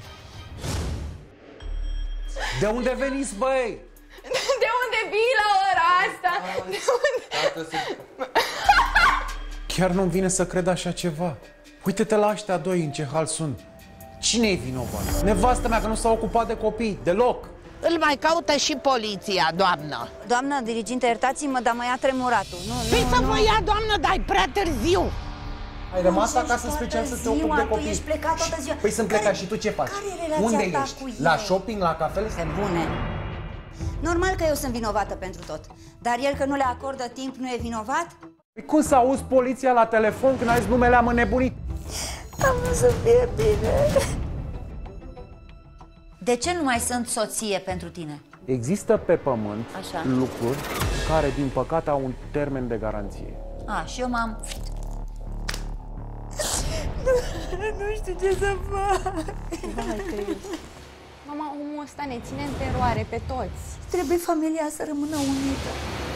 De unde veniți, băi?
De unde vii la ora asta? De unde?
Chiar nu-mi vine să cred așa ceva. Uite-te la ăștia doi în ce hal sunt. Cine-i vinovat? Nevastă mea că nu s-a ocupat de copii, deloc.
Îl mai caută și poliția, doamnă.
Doamnă diriginte, iertați-mă, dar mă ia tremuratul.
Păi să vă ia, doamnă, dar e prea târziu.
Ai rămas acasă special să te ocupi de copii.
Ești plecat toată ziua.
Păi sunt plecat și tu ce faci?
Care e relația
Unde
ta
ești?
cu el?
La shopping, la cafele?
Pe bune. Normal că eu sunt vinovată pentru tot. Dar el că nu le acordă timp nu e vinovat?
Păi cum să auzi poliția la telefon când ai zis numele, am înnebunit?
Am vrut să fie bine. De ce nu mai sunt soție pentru tine?
Există pe pământ
Așa.
lucruri care, din păcate, au un termen de garanție.
Și eu m-am...
Nu știu ce să fac. Mama, omul ăsta ne ține în teroare pe toți.
Trebuie familia să rămână unită.